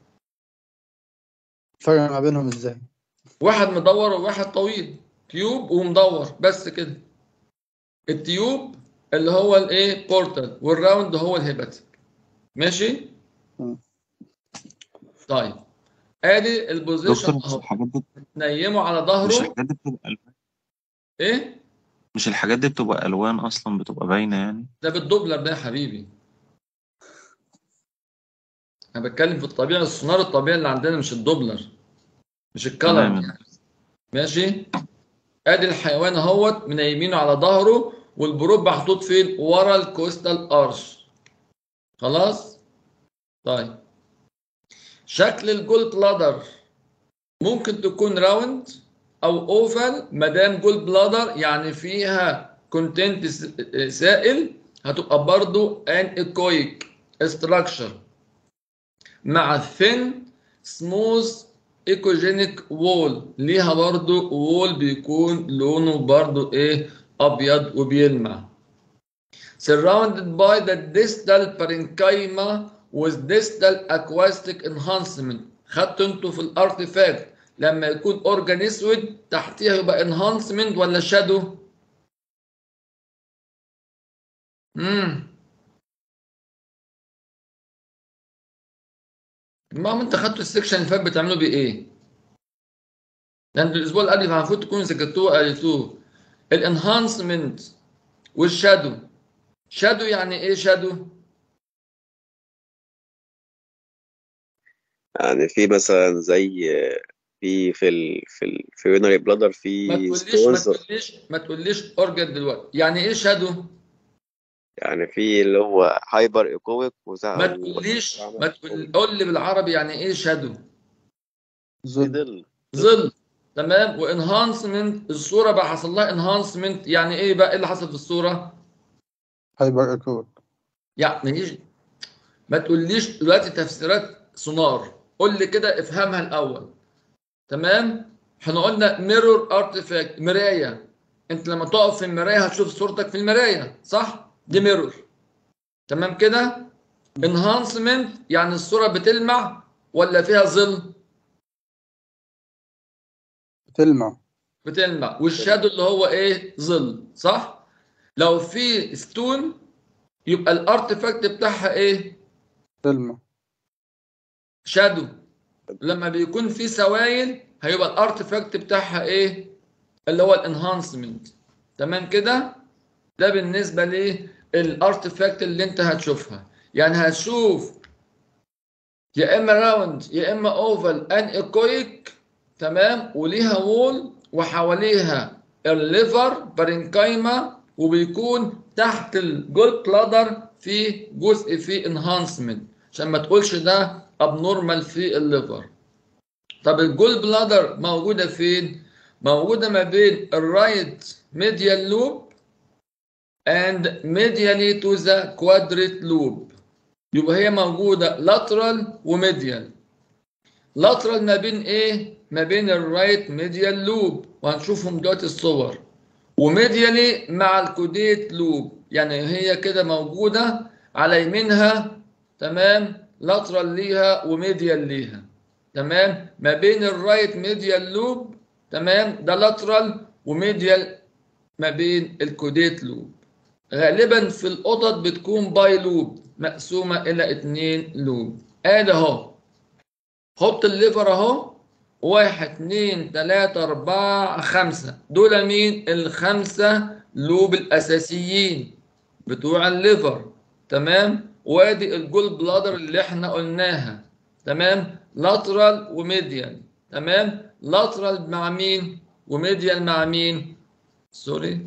الفرق ما بينهم ازاي؟ واحد مدور وواحد طويل، تيوب ومدور بس كده. التيوب اللي هو الايه؟ بورتال، والراوند هو الهيباتيك. ماشي؟ طيب ادي البوزيشن اهو، نيمه على ظهره. مش الحاجات دي بتبقى الوان؟ ايه؟ مش الحاجات دي بتبقى الوان اصلا، بتبقى باينه يعني؟ ده بالدوبلر ده يا حبيبي. انا بتكلم في الطبيعي، السونار الطبيعي اللي عندنا مش الدوبلر، مش الكلر تمام. يعني. ماشي. ادي الحيوان اهوت منيمينه على ظهره، والبروب محطوط فين؟ ورا الكوستال ارش. خلاص. طيب شكل الجول بلادر ممكن تكون راوند او اوفال. ما دام جول بلادر يعني فيها كونتنت سائل، هتبقى برضو ان ايكويك استراكشر مع ثين سموث ايكوجينيك وول. ليها برضو وول بيكون لونه برضو ايه؟ ابيض وبيلمع. surrounded by the distal parenchyma with distal aquatic enhancement. خدتوا انتوا في الارتيفاكت لما يكون اورجان اسود تحتيها يبقى انهانسمنت ولا شادو؟ ما انت خدتوا السكشن اللي فات بتعملوا بيه ايه؟ لان الاسبوع اللي قبل المفروض تكونوا ذاكرتوه وقريتوه. الانهانسمنت والشادو. شادو يعني ايه شادو؟ يعني في مثلا زي في urinary bladder ما في تقوليش ما ستونز. تقوليش ما تقوليش اورجان دلوقتي. يعني ايه شادو؟ يعني في اللي هو هايبر ايكويك ما تقوليش ما تقول قول لي بالعربي يعني ايه شادو؟ ظل. ظل. تمام. وانهانسمنت الصوره بقى حصل لها انهانسمنت، يعني ايه بقى؟ ايه اللي حصل في الصوره؟ هايبر اكويك. يعني ما تقوليش دلوقتي تفسيرات سونار، قول لي كده افهمها الاول. تمام. احنا قلنا ميرور ارتفاكت، مرايه. انت لما تقف في المرايه هتشوف صورتك في المرايه، صح؟ دي ميرور. تمام كده. انهانسمنت يعني الصوره بتلمع ولا فيها ظل؟ بتلمع. بتلمع. والشادو اللي هو ايه؟ ظل، صح؟ لو في ستون يبقى الارتفاكت بتاعها ايه؟ بتلمع. شادو. لما بيكون في سوائل هيبقى الارتفاكت بتاعها ايه؟ اللي هو الانهانسمنت. تمام كده. ده بالنسبه للارتفاكت اللي انت هتشوفها. يعني هتشوف يا اما راوند يا اما اوفال ان ايكويك. تمام. وليها وول وحواليها الليفر بارينكايما، وبيكون تحت الجول بلادر في جزء فيه انهانسمنت عشان ما تقولش ده ابنورمال في الليفر. طب الجول بلادر موجوده فين؟ موجوده ما بين الرايت ميديال لوب and medially to the quadrate loop. يبقى هي موجودة lateral وميديال. lateral ما بين ايه؟ ما بين الرايت ميديال لوب، وهنشوفهم دلوقتي الصور. وميديالي مع الكوديت لوب، يعني هي كده موجودة على يمينها. تمام. lateral ليها وميديال ليها. تمام. ما بين الرايت ميديال لوب. تمام. ده lateral وميديال ما بين الكوديت لوب. غالبا في القطط بتكون باي لوب مقسومة إلى 2 لوب. آدي أهو. حط الليفر أهو. 1 2 3 4 5. دول مين؟ ال5 لوب الأساسيين بتوع الليفر. تمام. وادي الجول بلادر اللي احنا قلناها. تمام. لاترال وميديال. تمام. لاترال مع مين؟ وميديال مع مين؟ سوري.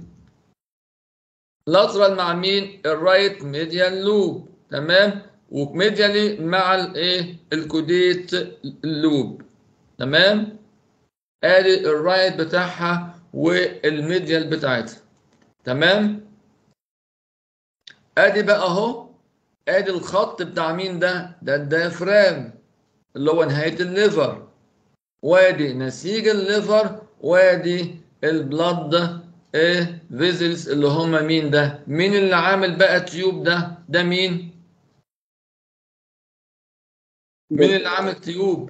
لاترال مع مين؟ الرايت ميديال لوب. تمام. وميديالي مع الايه؟ الكوديت لوب. تمام. ادي الرايت بتاعها والميديال بتاعتها. تمام. ادي بقى اهو. ادي الخط بتاع مين ده؟ ده الديافرام اللي هو نهايه الليفر. وادي نسيج الليفر، وادي البلد ايه فيزلز اللي هما مين ده؟ مين اللي عامل بقى تيوب ده؟ ده مين؟ مين اللي عامل تيوب؟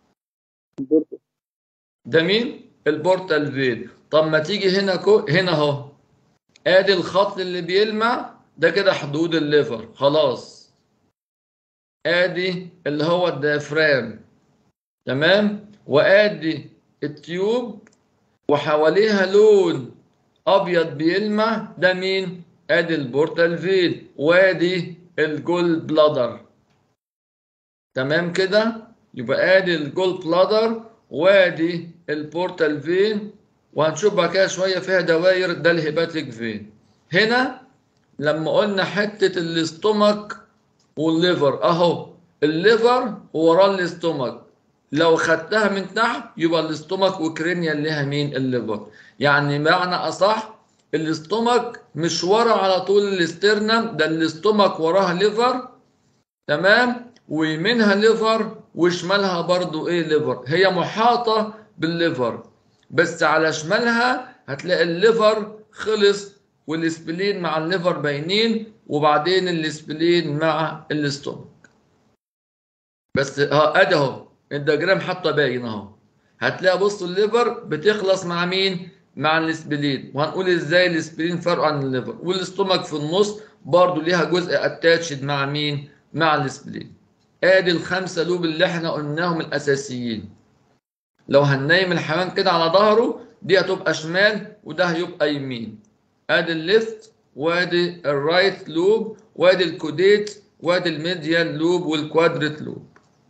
ده مين؟ البورتال فين. طب ما تيجي هنا هنا اهو. ادي الخط اللي بيلمع ده كده حدود الليفر. خلاص. ادي اللي هو الديافرام. تمام. وادي التيوب وحواليها لون ابيض بيلمع. ده مين؟ ادي البورتال فين. وادي الجول بلادر. تمام كده؟ يبقى ادي الجول بلادر وادي البورتال فين، وهنشوف بقى كده شويه فيها دواير، ده الهيباتيك فين. هنا لما قلنا حته الاستومك والليفر اهو، الليفر وراه الاستومك، لو خدتها من تحت يبقى الاستومك وكرينيا ليها مين؟ الليفر. يعني معنى اصح الاستومك مش ورا على طول الاسترنم، ده الاستومك وراها ليفر، تمام، ويمينها ليفر وشمالها برضو ايه؟ ليفر. هي محاطة بالليفر، بس على شمالها هتلاقي الليفر خلص والاسبلين مع الليفر باينين، وبعدين الاسبلين مع الاستومك. بس ادي اهو الدياجرام حتى باين اهو. هتلاقي بصوا الليفر بتخلص مع مين؟ مع الاسبلين، وهنقول ازاي الاسبلين فرق عن الليفر، والاستومك في النص برضو ليها جزء اتاتشد مع مين؟ مع الاسبلين. ادي الخمسه لوب اللي احنا قلناهم الاساسيين. لو هننيم الحيوان كده على ظهره دي هتبقى شمال وده هيبقى يمين. ادي الليفت وادي الرايت لوب وادي الكوديت وادي الميديال لوب والكوادريت لوب.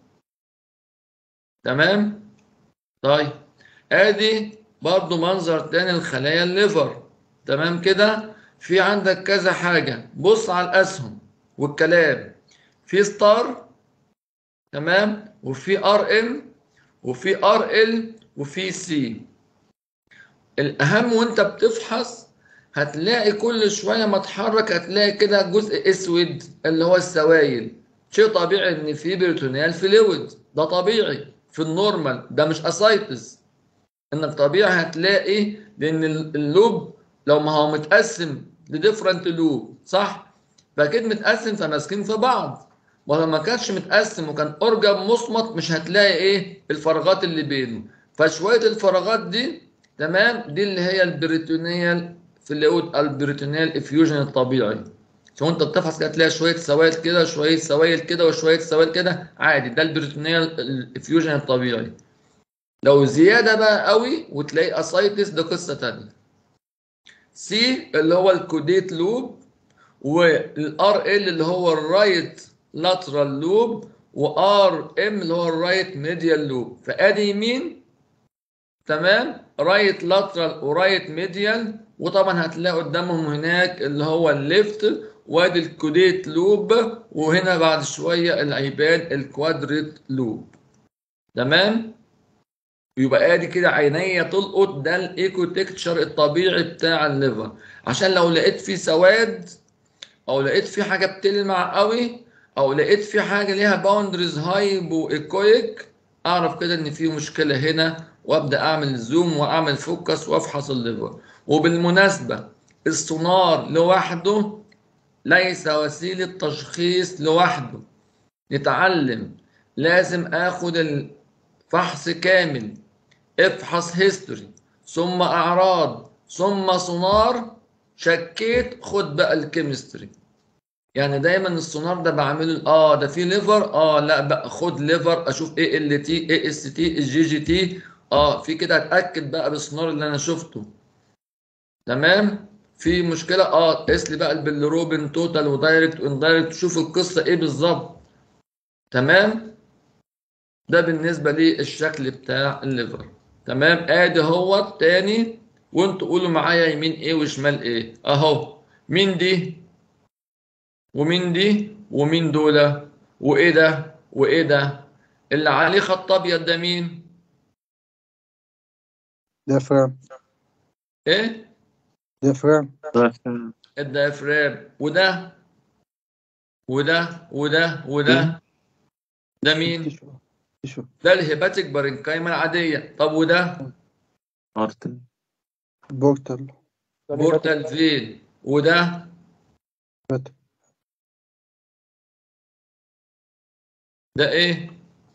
تمام؟ طيب ادي برضو منظر تاني لخلايا الليفر. تمام كده؟ في عندك كذا حاجة، بص على الأسهم والكلام. في ستار، تمام، وفي ار ام وفي ار ال وفي سي. الأهم وأنت بتفحص هتلاقي كل شوية ما تحرك هتلاقي كده جزء أسود اللي هو السوائل. شيء طبيعي إن في بيرتونيال فلويد، ده طبيعي في النورمال، ده مش اسايتس. انك طبيعي هتلاقي، لان اللوب لو ما هو متقسم لديفرنت لوب صح، فاكيد متقسم فماسكين في بعض. ولو ما كانش متقسم وكان اورجان مصمت مش هتلاقي ايه؟ الفراغات اللي بينه. فشويه الفراغات دي تمام دي اللي هي البريتونيال فلويد، البريتونيال افيوجن الطبيعي. لو انت بتفحص كده هتلاقي شويه سوائل كده شويه سوائل كده وشويه سوائل كده عادي، ده البريتونيال الافيوجن الطبيعي. لو زياده بقى قوي وتلاقي اسايتس ده قصه تانيه. سي اللي هو الكوديت لوب، والار ال اللي هو الرايت لاترال لوب، وار ام اللي هو الرايت ميديال لوب. فادي يمين تمام، رايت لاترال ورايت ميديال، وطبعا هتلاقي قدامهم هناك اللي هو الليفت، وادي الكوديت لوب، وهنا بعد شويه اللي هيبان الكوادريت لوب. تمام، يبقى ادي كده عينيا تلقط، ده الايكو تكتشر الطبيعي بتاع الليفر. عشان لو لقيت فيه سواد او لقيت فيه حاجه بتلمع قوي او لقيت فيه حاجه ليها باوندريز هايبو ايكويك، اعرف كده ان في مشكله هنا، وابدا اعمل زوم واعمل فوكس وافحص الليفر. وبالمناسبه السونار لوحده ليس وسيله تشخيص لوحده، نتعلم لازم اخد الفحص كامل، افحص هيستوري ثم اعراض ثم سونار، شكيت خد بقى الكيمستري. يعني دايما السونار ده بعمله ده في ليفر، لا بقى خد ليفر اشوف ايه ال تي ايه اس تي الجي جي تي، في كده اتاكد بقى بالسونار اللي انا شفته. تمام، في مشكله قيس لي بقى البيليروبين توتال ودايركت واندايركت، شوف القصه ايه بالظبط. تمام، ده بالنسبه للشكل بتاع الليفر. تمام، ادي هو التاني، وانتوا قولوا معايا يمين ايه وشمال ايه. اهو مين دي ومين دي ومين دول وايه ده وايه ده؟ اللي عليه خط ابيض ده مين؟ ديافرام. ايه؟ ديافرام. الديافرام. وده وده وده وده ده مين؟ تشو. ده الهيباتيك بارينكايما العاديه. طب وده؟ بورتال. بورتال فين. وده؟ ده ايه؟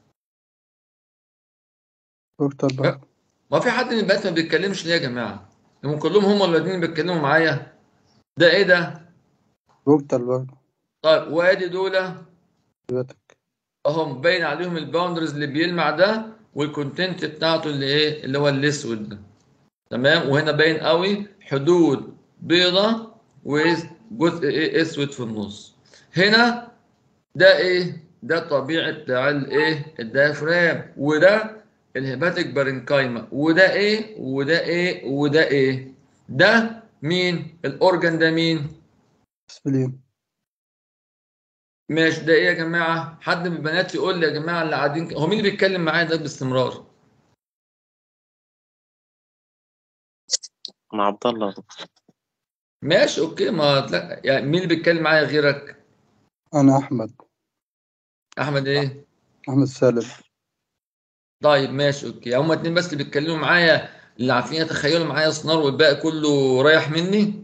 بورتال برضه. ما في حد من البنات ما بيتكلمش ليه يا جماعه؟ هم كلهم هم الولادين اللي بيتكلموا معايا. ده ايه ده؟ بورتال برضه. طيب وادي دول هيباتيك. اهم باين عليهم الباوندرز اللي بيلمع ده، والكونتنت بتاعته اللي ايه؟ اللي هو الاسود ده. تمام، وهنا باين قوي حدود بيضة وجزء ايه؟ اسود في النص. هنا ده ايه؟ ده طبيعي بتاع الايه الديافرام، وده الهيباتيك بارينكايما، وده ايه وده ايه وده ايه. ده مين الاورجن ده مين؟ اسبلين. ماشي. ده ايه يا جماعه؟ حد من البنات يقول لي يا جماعه اللي قاعدين هو مين اللي بيتكلم معايا ده باستمرار؟ مع عبد الله. ماشي اوكي. ما يعني مين اللي بيتكلم معايا غيرك؟ انا احمد. احمد ايه؟ احمد سالم. طيب ماشي اوكي. هما اتنين بس اللي بيتكلموا معايا اللي عارفين يتخيلوا معايا سنار، والباقي كله رايح مني.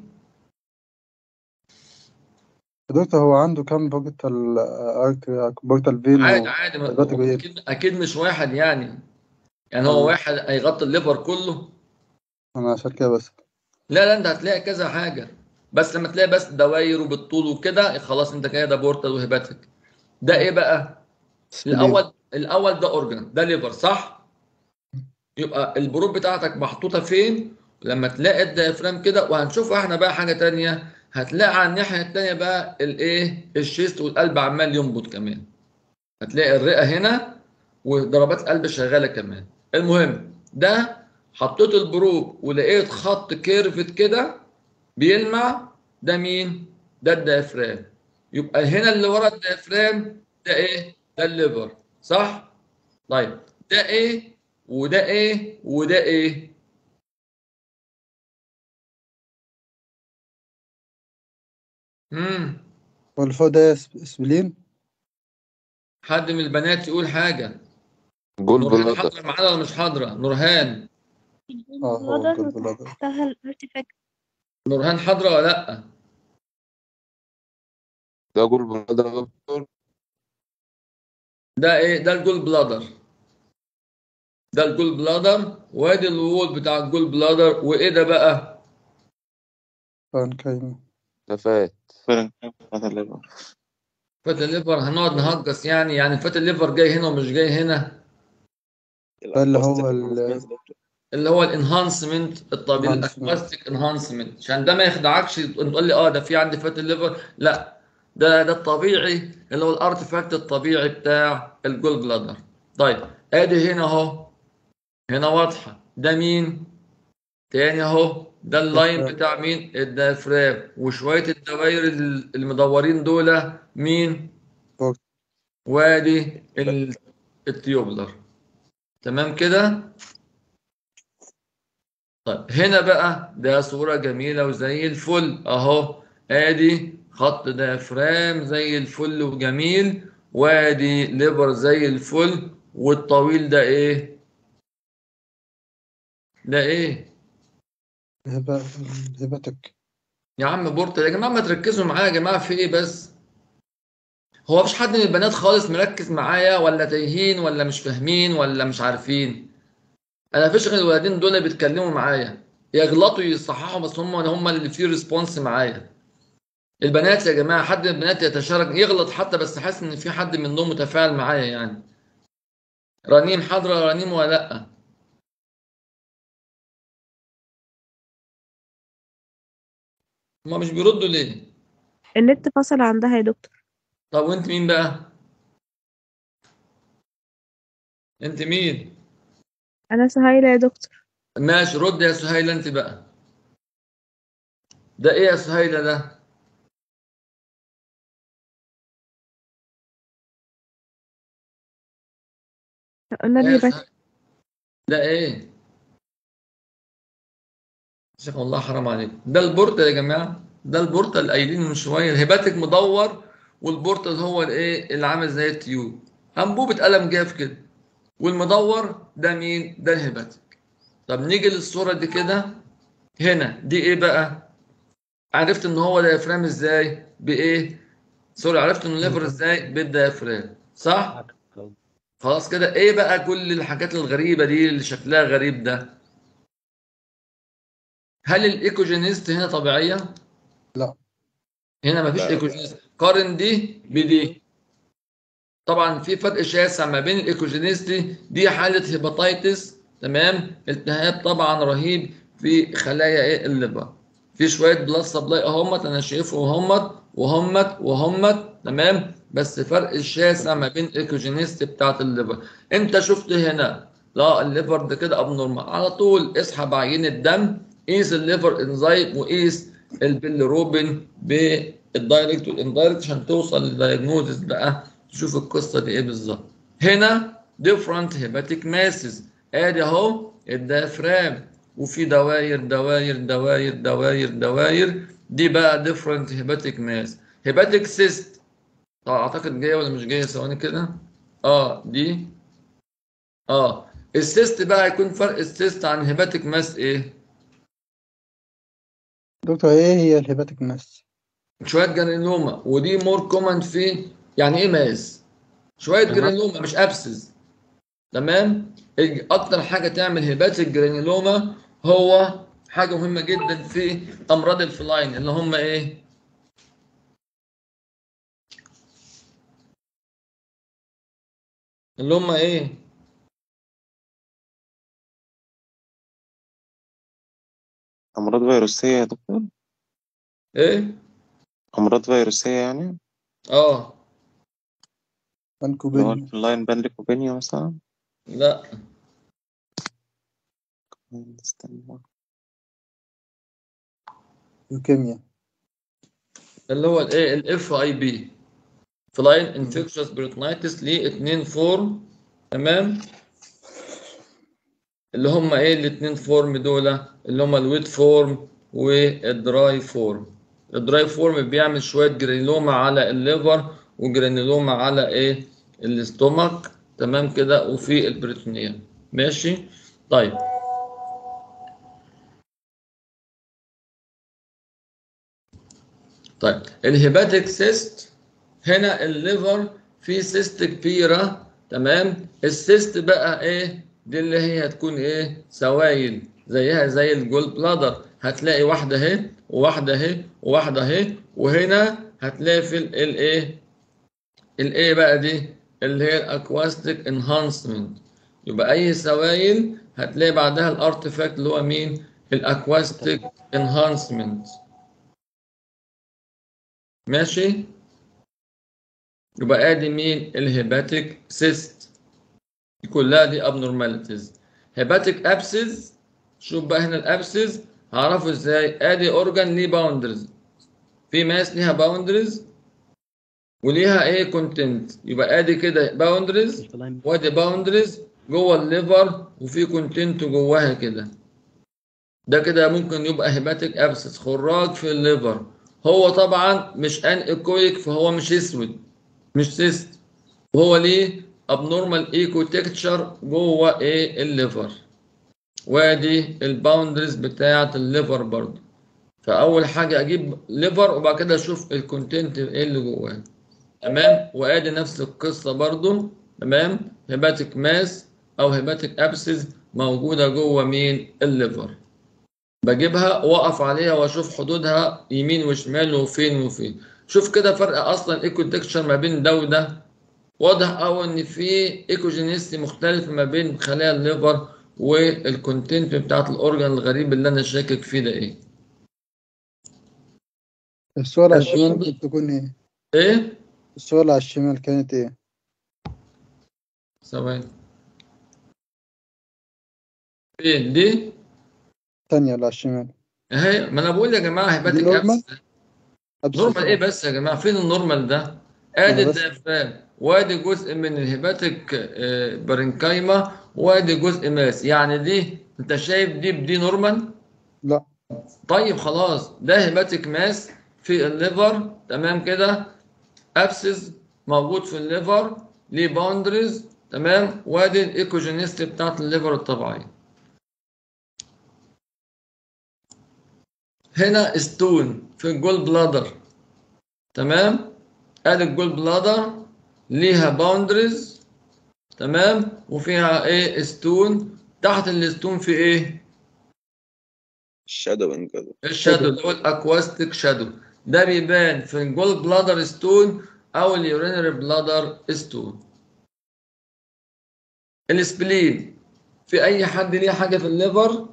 يا دكتور هو عنده كام بورتال ارك بورتال فين عادي عادي وهيباتيك ايه؟ اكيد مش واحد يعني هو واحد هيغطي الليفر كله؟ انا عشان كده بس. لا لا، انت هتلاقي كذا حاجه، بس لما تلاقي بس دواير وبالطول وكده خلاص انت كده ده بورتال وهيباتيك. ده ايه بقى؟ اسبلين. الاول ده اورجان، ده ليفر صح؟ يبقى البروب بتاعتك محطوطه فين؟ لما تلاقي الديافرام كده، وهنشوف احنا بقى حاجه تانية، هتلاقي على الناحيه التانية بقى الايه الشيست، والقلب عمال ينبض كمان. هتلاقي الرئه هنا وضربات القلب شغاله كمان. المهم ده حطيت البروب ولقيت خط كيرفت كده بيلمع. ده مين؟ ده الديافرام. يبقى هنا اللي ورا الديافرام ده ايه؟ ده الليفر صح؟ طيب ده ايه وده ايه وده ايه؟ امم واللي فوق ده اسبلين. حد من البنات يقول حاجه. جول نورهان بلادر. حاضره معانا ولا مش حاضره؟ نورهان. هو الجول بلادر. وتحتها الارتفاكت. نورهان حاضره ولا لا؟ ده جول بلادر يا دكتور. ده ايه؟ ده الجول بلادر. ده الجول بلادر، وادي الوول بتاع الجول بلادر. وايه ده بقى؟ بارنكايما. ده فات. فات الليفر. هنقعد نهجس يعني فات الليفر جاي هنا ومش جاي هنا. ده اللي هو اللي هو الانهانسمنت الطبيعي، الاكواستيك انهانسمنت، عشان ده ما يخدعكش تقول لي ده في عندي فات الليفر. لا، ده الطبيعي اللي هو الارتفاكت الطبيعي بتاع الجول بلادر. طيب ادي هنا اهو، هنا واضحه. ده مين؟ تاني اهو، ده اللاين بتاع مين؟ الديافرام. وشويه الدوائر المدورين دول مين؟ بورت. وادي التيوبلر. تمام كده. طيب هنا بقى ده صورة جميلة وزي الفل اهو. ادي خط ديافرام زي الفل وجميل، وادي ليفر زي الفل. والطويل ده ايه؟ ده ايه؟ الهيباتيك. يا عم بورتا يا جماعة، ما تركزوا معايا يا جماعة. في ايه بس؟ هو مفيش حد من البنات خالص مركز معايا، ولا تايهين ولا مش فاهمين ولا مش عارفين؟ انا مفيش غير الولادين دول اللي بيتكلموا معايا، يغلطوا يصححوا، بس هم اللي في ريسبونس معايا. البنات يا جماعه، حد من البنات يتشارك يغلط حتى، بس حاسس ان في حد منهم متفاعل معايا يعني. رنيم حاضره؟ رنيم ولا لا؟ هما مش بيردوا ليه؟ النت فصل عندها يا دكتور. طب وانت مين بقى؟ انت مين؟ انا سهيلة يا دكتور. ماشي، رد يا سهيله انت بقى. ده ايه يا سهيله ده؟ قلنا إيه يا الهبات. ده ايه؟ شيخ والله حرام عليك. ده البورتال يا جماعه، ده البورتال اللي قايلين من شويه. الهيباتيك مدور، والبورتال هو الايه اللي عامل زي التيوب، انبوبه قلم جاف كده. والمدور ده مين؟ ده الهيباتيك. طب نيجي للصوره دي كده. هنا دي ايه بقى؟ عرفت ان هو دايفرام ازاي؟ بايه؟ سوري، عرفت انه ليفر ازاي؟ بالدايفرام صح؟ خلاص كده. ايه بقى كل الحاجات الغريبه دي اللي شكلها غريب ده؟ هل الايكوجينيست هنا طبيعيه؟ لا. هنا مفيش ايكوجينيست. قارن دي بدي. طبعا في فرق شاسع ما بين الايكوجينيست دي حاله هيباتيتس، تمام، التهاب طبعا رهيب في خلايا ايه الليفر. في شويه بلاد سبلاي اهمت، انا شايفهم اهمت وهمت وهمت، تمام، بس فرق شاسع ما بين الايكوجينيستي بتاعت الليفر. انت شفت هنا لا الليفر ده كده ابنورمال، على طول اسحب عينه دم، قيس الليفر انزايم وقيس البيليروبين بالدايركت والاندايركت عشان توصل للدايجنوزس بقى تشوف القصه دي ايه بالظبط. هنا ديفرنت هيباتيك ماسز، ادي اهو الديافرام وفي دواير دواير دواير دواير دواير، دي بقى ديفرنت هيباتيك ماس. هيباتيك سيست اعتقد جايه ولا مش جايه؟ ثواني كده. دي السيست بقى يكون فرق السيست عن هيباتيك ماس ايه؟ دكتور ايه هي الهيباتيك ماس؟ شويه جرانيلوما، ودي مور كومن في يعني ايه ماس؟ شويه جرانيلوما مش ابسز. تمام. اكتر حاجه تعمل هيباتيك جرانيلوما هو حاجه مهمه جدا في امراض الفلاين اللي هم ايه؟ اللي هم ايه؟ أمراض فيروسية يا دكتور؟ ايه؟ أمراض فيروسية يعني؟ اه اللي هو بانكوبينيا. اللاين بانليكوبينيا مثلا؟ لا استنى. لوكيميا. اللي هو الايه الاف اي بي، فلاين انفكشوس بيرتونايتس ليه 2 فورم. تمام. اللي هم ايه الاثنين فورم دول؟ اللي هم الويت فورم والدراي فورم. الدراي فورم بيعمل شويه جرانيلوما على الليفر وجرانيلوما على ايه الاستومك. تمام كده. وفي البريتونيا. ماشي. طيب الهيباتيك سيست، هنا الليفر فيه سيست كبيره. تمام. السيست بقى ايه؟ دي اللي هي هتكون ايه؟ سوائل زيها زي الجول بلادر، هتلاقي واحده اهي وواحده اهي وواحده اهي، وهنا هتلاقي في الايه الايه بقى دي اللي هي الاكواستيك انهانسمنت. يبقى اي سوائل هتلاقي بعدها الارتفاكت اللي هو مين؟ الاكواستيك انهانسمنت. ماشي. يبقى ادي مين؟ الهيباتيك سيست. كلها دي ابنورماليتيز. هيباتيك ابسز، شوف بقى هنا الابسز هعرفه ازاي؟ ادي اورجان ليه باوندرز، في ماس ليها باوندرز وليها ايه كونتنت. يبقى ادي كده باوندرز وادي باوندرز جوه الليفر وفي كونتنت جواها كده. ده كده ممكن يبقى هيباتيك ابسس، خراج في الليفر. هو طبعا مش ان ايكويك فهو مش اسود، مش سيست، وهو ليه ابنورمال ايكو تكتشر جوه ايه الليفر. وادي الباوندرز بتاعه الليفر برضه. فاول حاجه اجيب ليفر وبعد كده اشوف الكونتنت ايه اللي جواه. تمام. وادي نفس القصه برضه. تمام. هيباتيك ماس او هيباتيك ابسز موجوده جوه مين؟ الليفر. بجيبها واقف عليها واشوف حدودها يمين وشمال وفين وفين. شوف كده فرق اصلا ايكو تكتشر ما بين ده وده. واضح قوي ان في ايكوجينيستي مختلف ما بين خلايا الليفر والكونتنت بتاعت الاورجان الغريب اللي انا شاكك فيه ده ايه. الصورة على الشمال ممكن تكون ايه؟ ايه؟ الصورة على الشمال كانت ايه؟ ثواني. فين دي؟ الثانية اللي على الشمال اهي. ما انا بقول يا جماعه دي هيباتيك نورمال؟ ابس. أبسس نورمال ايه اه. بس يا جماعه؟ فين النورمال ده؟ ما ادي أنا بس الديافرام وادي جزء من الهيباتيك بارنكايما وادي جزء ماس. يعني دي انت شايف دي بدي نورمال؟ لا. طيب خلاص ده هيباتيك ماس في الليفر. تمام كده. ابسس موجود في الليفر ليه باوندريز. تمام. وادي الايكوجينيست بتاعت الليفر الطبيعيه. هنا ستون في الجول بلادر. تمام. ادي الجول بلادر ليها باوندريز. تمام. وفيها ايه؟ ستون. تحت الستون في ايه؟ الشادو كده. الشادو اللي هو الاكواستيك شادو. ده بيبان في الجول بلادر ستون او اليورينري بلادر ستون. السبلين، في اي حد ليه حاجه في الليفر؟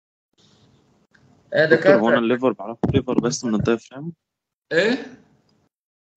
دكتور هو أنا دكاتره. الليفر بعرف الليفر بس من الدايفرام؟ ايه؟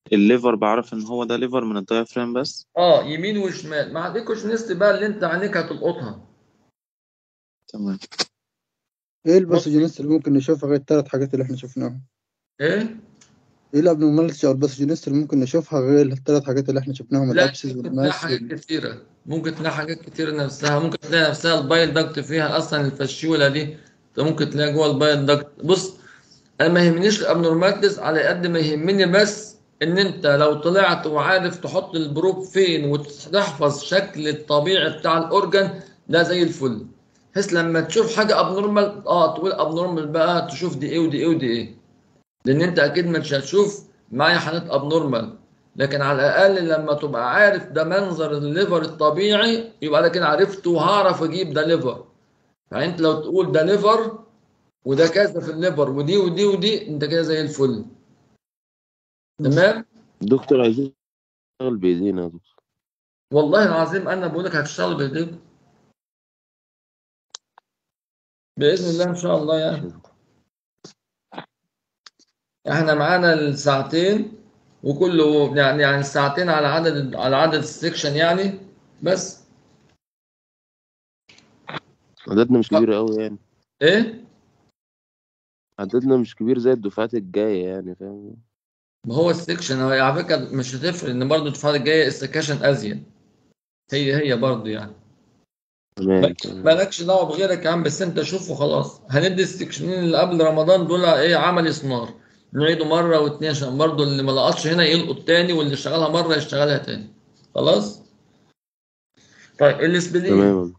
الليفر بعرف ان هو ده ليفر من الدايفرام بس. يمين وشمال، ما عندكش نست بقى اللي انت عينيك هتلقطها. تمام. ايه الباثوجينيست اللي ممكن نشوفها غير الثلاث حاجات اللي احنا شفناهم؟ ايه؟ ايه الابنورماليتي او الباثوجينيست اللي ممكن نشوفها غير الثلاث حاجات اللي احنا شفناهم، لا، الابسيس ممكن تلاقي والماس حاجات كتيرة، ممكن تلاقي حاجات كتيرة نفسها، ممكن تلاقي نفسها البايل داكت فيها أصلا الفشولة دي، أنت ممكن تلاقي جوه البايل داكت. بص، أنا ما يهمنيش الأبنورماليتيز على قد ما يهمني بس إن أنت لو طلعت وعارف تحط البروب فين وتحفظ شكل الطبيعي بتاع الأورجان ده زي الفل. بحيث لما تشوف حاجة أبنورمال تقول أبنورمال بقى، تشوف دي إيه ودي إيه ودي إيه. لأن أنت أكيد مش هتشوف معايا حالات أبنورمال، لكن على الاقل لما تبقى عارف ده منظر الليفر الطبيعي يبقى انا كده عرفته وهعرف اجيب ده ليفر. يعني انت لو تقول ده ليفر وده كذا في الليفر ودي ودي ودي، انت كده زي الفل. تمام. دكتور عايزين نشتغل بايدينا يا دكتور. والله العظيم انا بقول لك هتشتغل بايديك باذن الله ان شاء الله. يعني احنا معانا الساعتين وكله يعني الساعتين على عدد السكشن يعني، بس عددنا مش كبير قوي يعني. ايه؟ عددنا مش كبير زي الدفعات الجايه يعني، فاهم؟ ما هو السكشن هو على فكره مش هتفرق، ان برضه الدفعات الجايه السكشن ازيد، هي برضه يعني. تمام مالكش دعوه بغيرك يا عم، بس انت شوف وخلاص. هندي السكشنين اللي قبل رمضان دول ايه، عمل اسمار نعيده مره واتنين عشان برضه اللي ما لقطش هنا يلقط تاني، واللي اشتغلها مره يشتغلها تاني. خلاص. طيب تمام.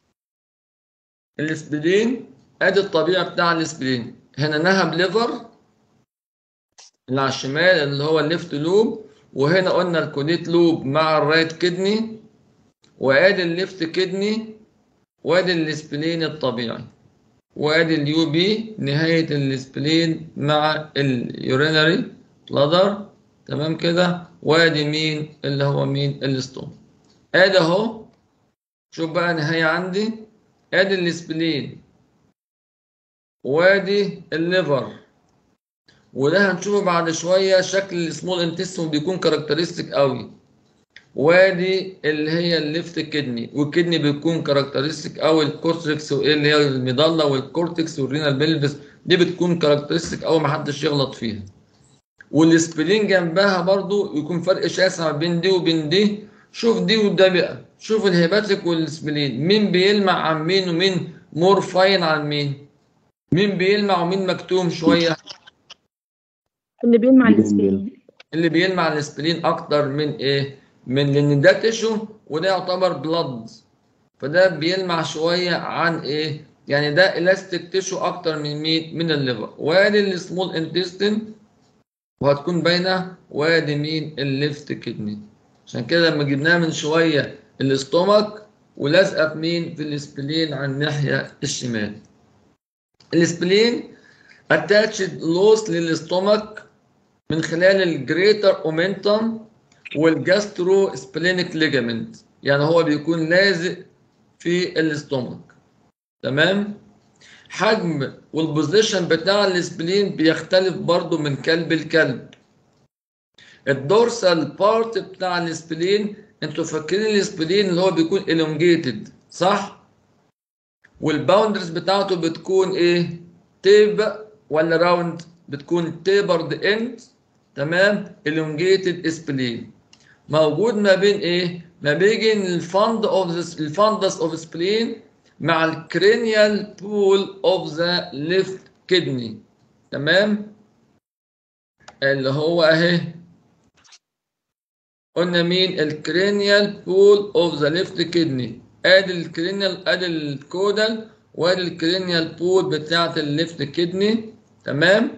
الاسبلين ادي الطبيعه بتاع الاسبلين. هنا نهب ليفر اللي على الشمال اللي هو الليفت لوب، وهنا قلنا الكوديت لوب مع الرايت كدني، وادي الليفت كدني، وادي الاسبلين الطبيعي، وادي اليو بي نهاية الاسبلين مع اليورينري بلادر. تمام كده. وادي مين اللي هو مين الاستوم. ادي اهو. شوف بقى نهاية عندي، ادي الاسبلين وادي الليفر، وده هنشوفه بعد شوية. شكل السمول انتستين بيكون كاركترستيك قوي. وادي اللي هي الليفت كدني، والكدني بيكون كاركترستيك قوي. الكورتكس اللي هي الميدالا والكورتكس والرينال بيلفس دي بتكون كاركترستيك قوي، محدش يغلط فيها. والسبلين جنبها برضو يكون فرق شاسع بين دي وبين دي. شوف دي وده بقى، شوف الهيباتيك والسبلين مين بيلمع عن مين، ومين مور فاين عن مين، مين بيلمع ومين مكتوم شويه. اللي بيلمع الاسبرين. اللي بيلمع الاسبلين اكتر من ايه، من لان ده تيشو وده يعتبر بلاد، فده بيلمع شويه عن ايه، يعني ده الاستيك تيشو اكتر من مين، من الليفر. وادي السمول انتستين وهتكون باينه، وادي مين الليفت كدني. عشان كده لما جبناها من شويه الاستومك ولازقه في مين، في الاسبلين على الناحيه الشمال. الاسبلين اتاتشد لوس للاستومك من خلال الجريتر اومنتم والجاسترو سبلينيك ليجامنت، يعني هو بيكون لازق في الاستومك. تمام. حجم والبوزيشن بتاع السبلين بيختلف برضو من كلب لكلب. الدورسال بارت بتاع السبلين، انتوا فاكرين السبلين اللي هو بيكون elongated صح؟ والباوندرز بتاعته بتكون ايه؟ تيب ولا راوند؟ بتكون تيبرد اند. تمام. elongated spleen موجود ما بين ايه؟ ما بين الفندس اوف سبلين مع الكرينيال بول اوف ذا ليفت كدني. تمام. اللي هو اهي قلنا مين، الكرينيال بول اوف ذا ليفت كدني. ادي الكرينيال، ادي الكودال، وادي الكرينيال بول بتاعت الليفت كدني. تمام.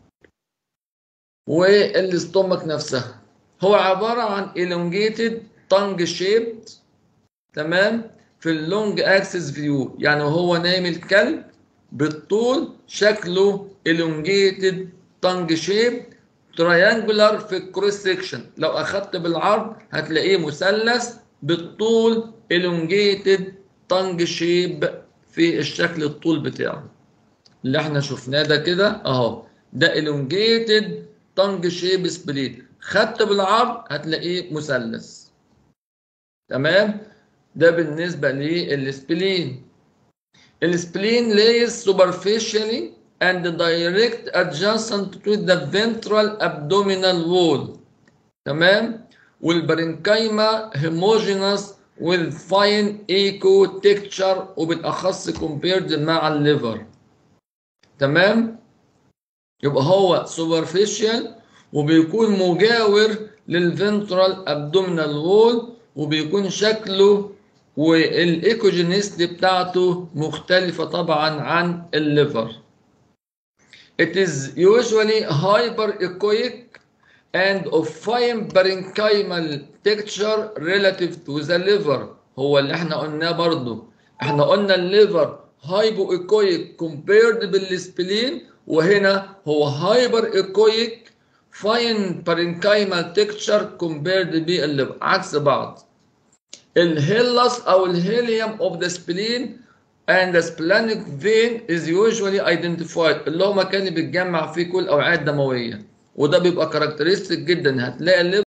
والاستومك نفسها هو عبارة عن elongated tongue shaped. تمام. في اللونج اكسس فيو، يعني هو نايم الكلب بالطول شكله elongated tongue shaped triangular في الكروس سيكشن. لو اخدت بالعرض هتلاقيه مثلث بالطول elongated tongue shape في الشكل الطول بتاعه اللي احنا شفناه ده كده اهو. ده elongated tongue shape spleen. خدت بالعرض هتلاقيه مثلث. تمام؟ ده بالنسبة للسبلين. السبلين lays superficially and direct adjacent to the ventral abdominal wall. تمام؟ والبرنكايما homogeneous with fine echo texture وبالأخص compared مع الليفر. تمام؟ يبقى هو superficial وبيكون مجاور للفنترال abdominal wall وبيكون شكله والايكوجينيستي بتاعته مختلفة طبعا عن الليفر. It is usually hyperechoic and of fine parenchymal texture relative to the liver. هو اللي احنا قلناه برضو. احنا قلنا الليفر hypoechoic compared بالسبلين، وهنا هو hyperechoic fine parenchymal texture compared بالليفر، عكس بعض. الهيلس او الهيليوم of the spleen and the splenic vein is usually identified، اللي هو مكان اللي بيتجمع فيه كل الاوعيه الدمويه، وده بيبقى كاركترستيك جدا. هتلاقي الليفر.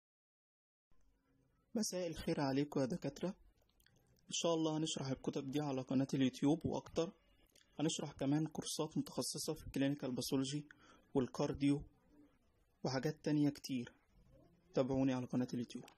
مساء الخير عليكم يا دكاترة. ان شاء الله هنشرح الكتب دي على قناة اليوتيوب، واكتر هنشرح كمان كورسات متخصصة في الكلينيكال باثولوجي والكارديو وحاجات تانية كتير. تابعوني على قناة اليوتيوب.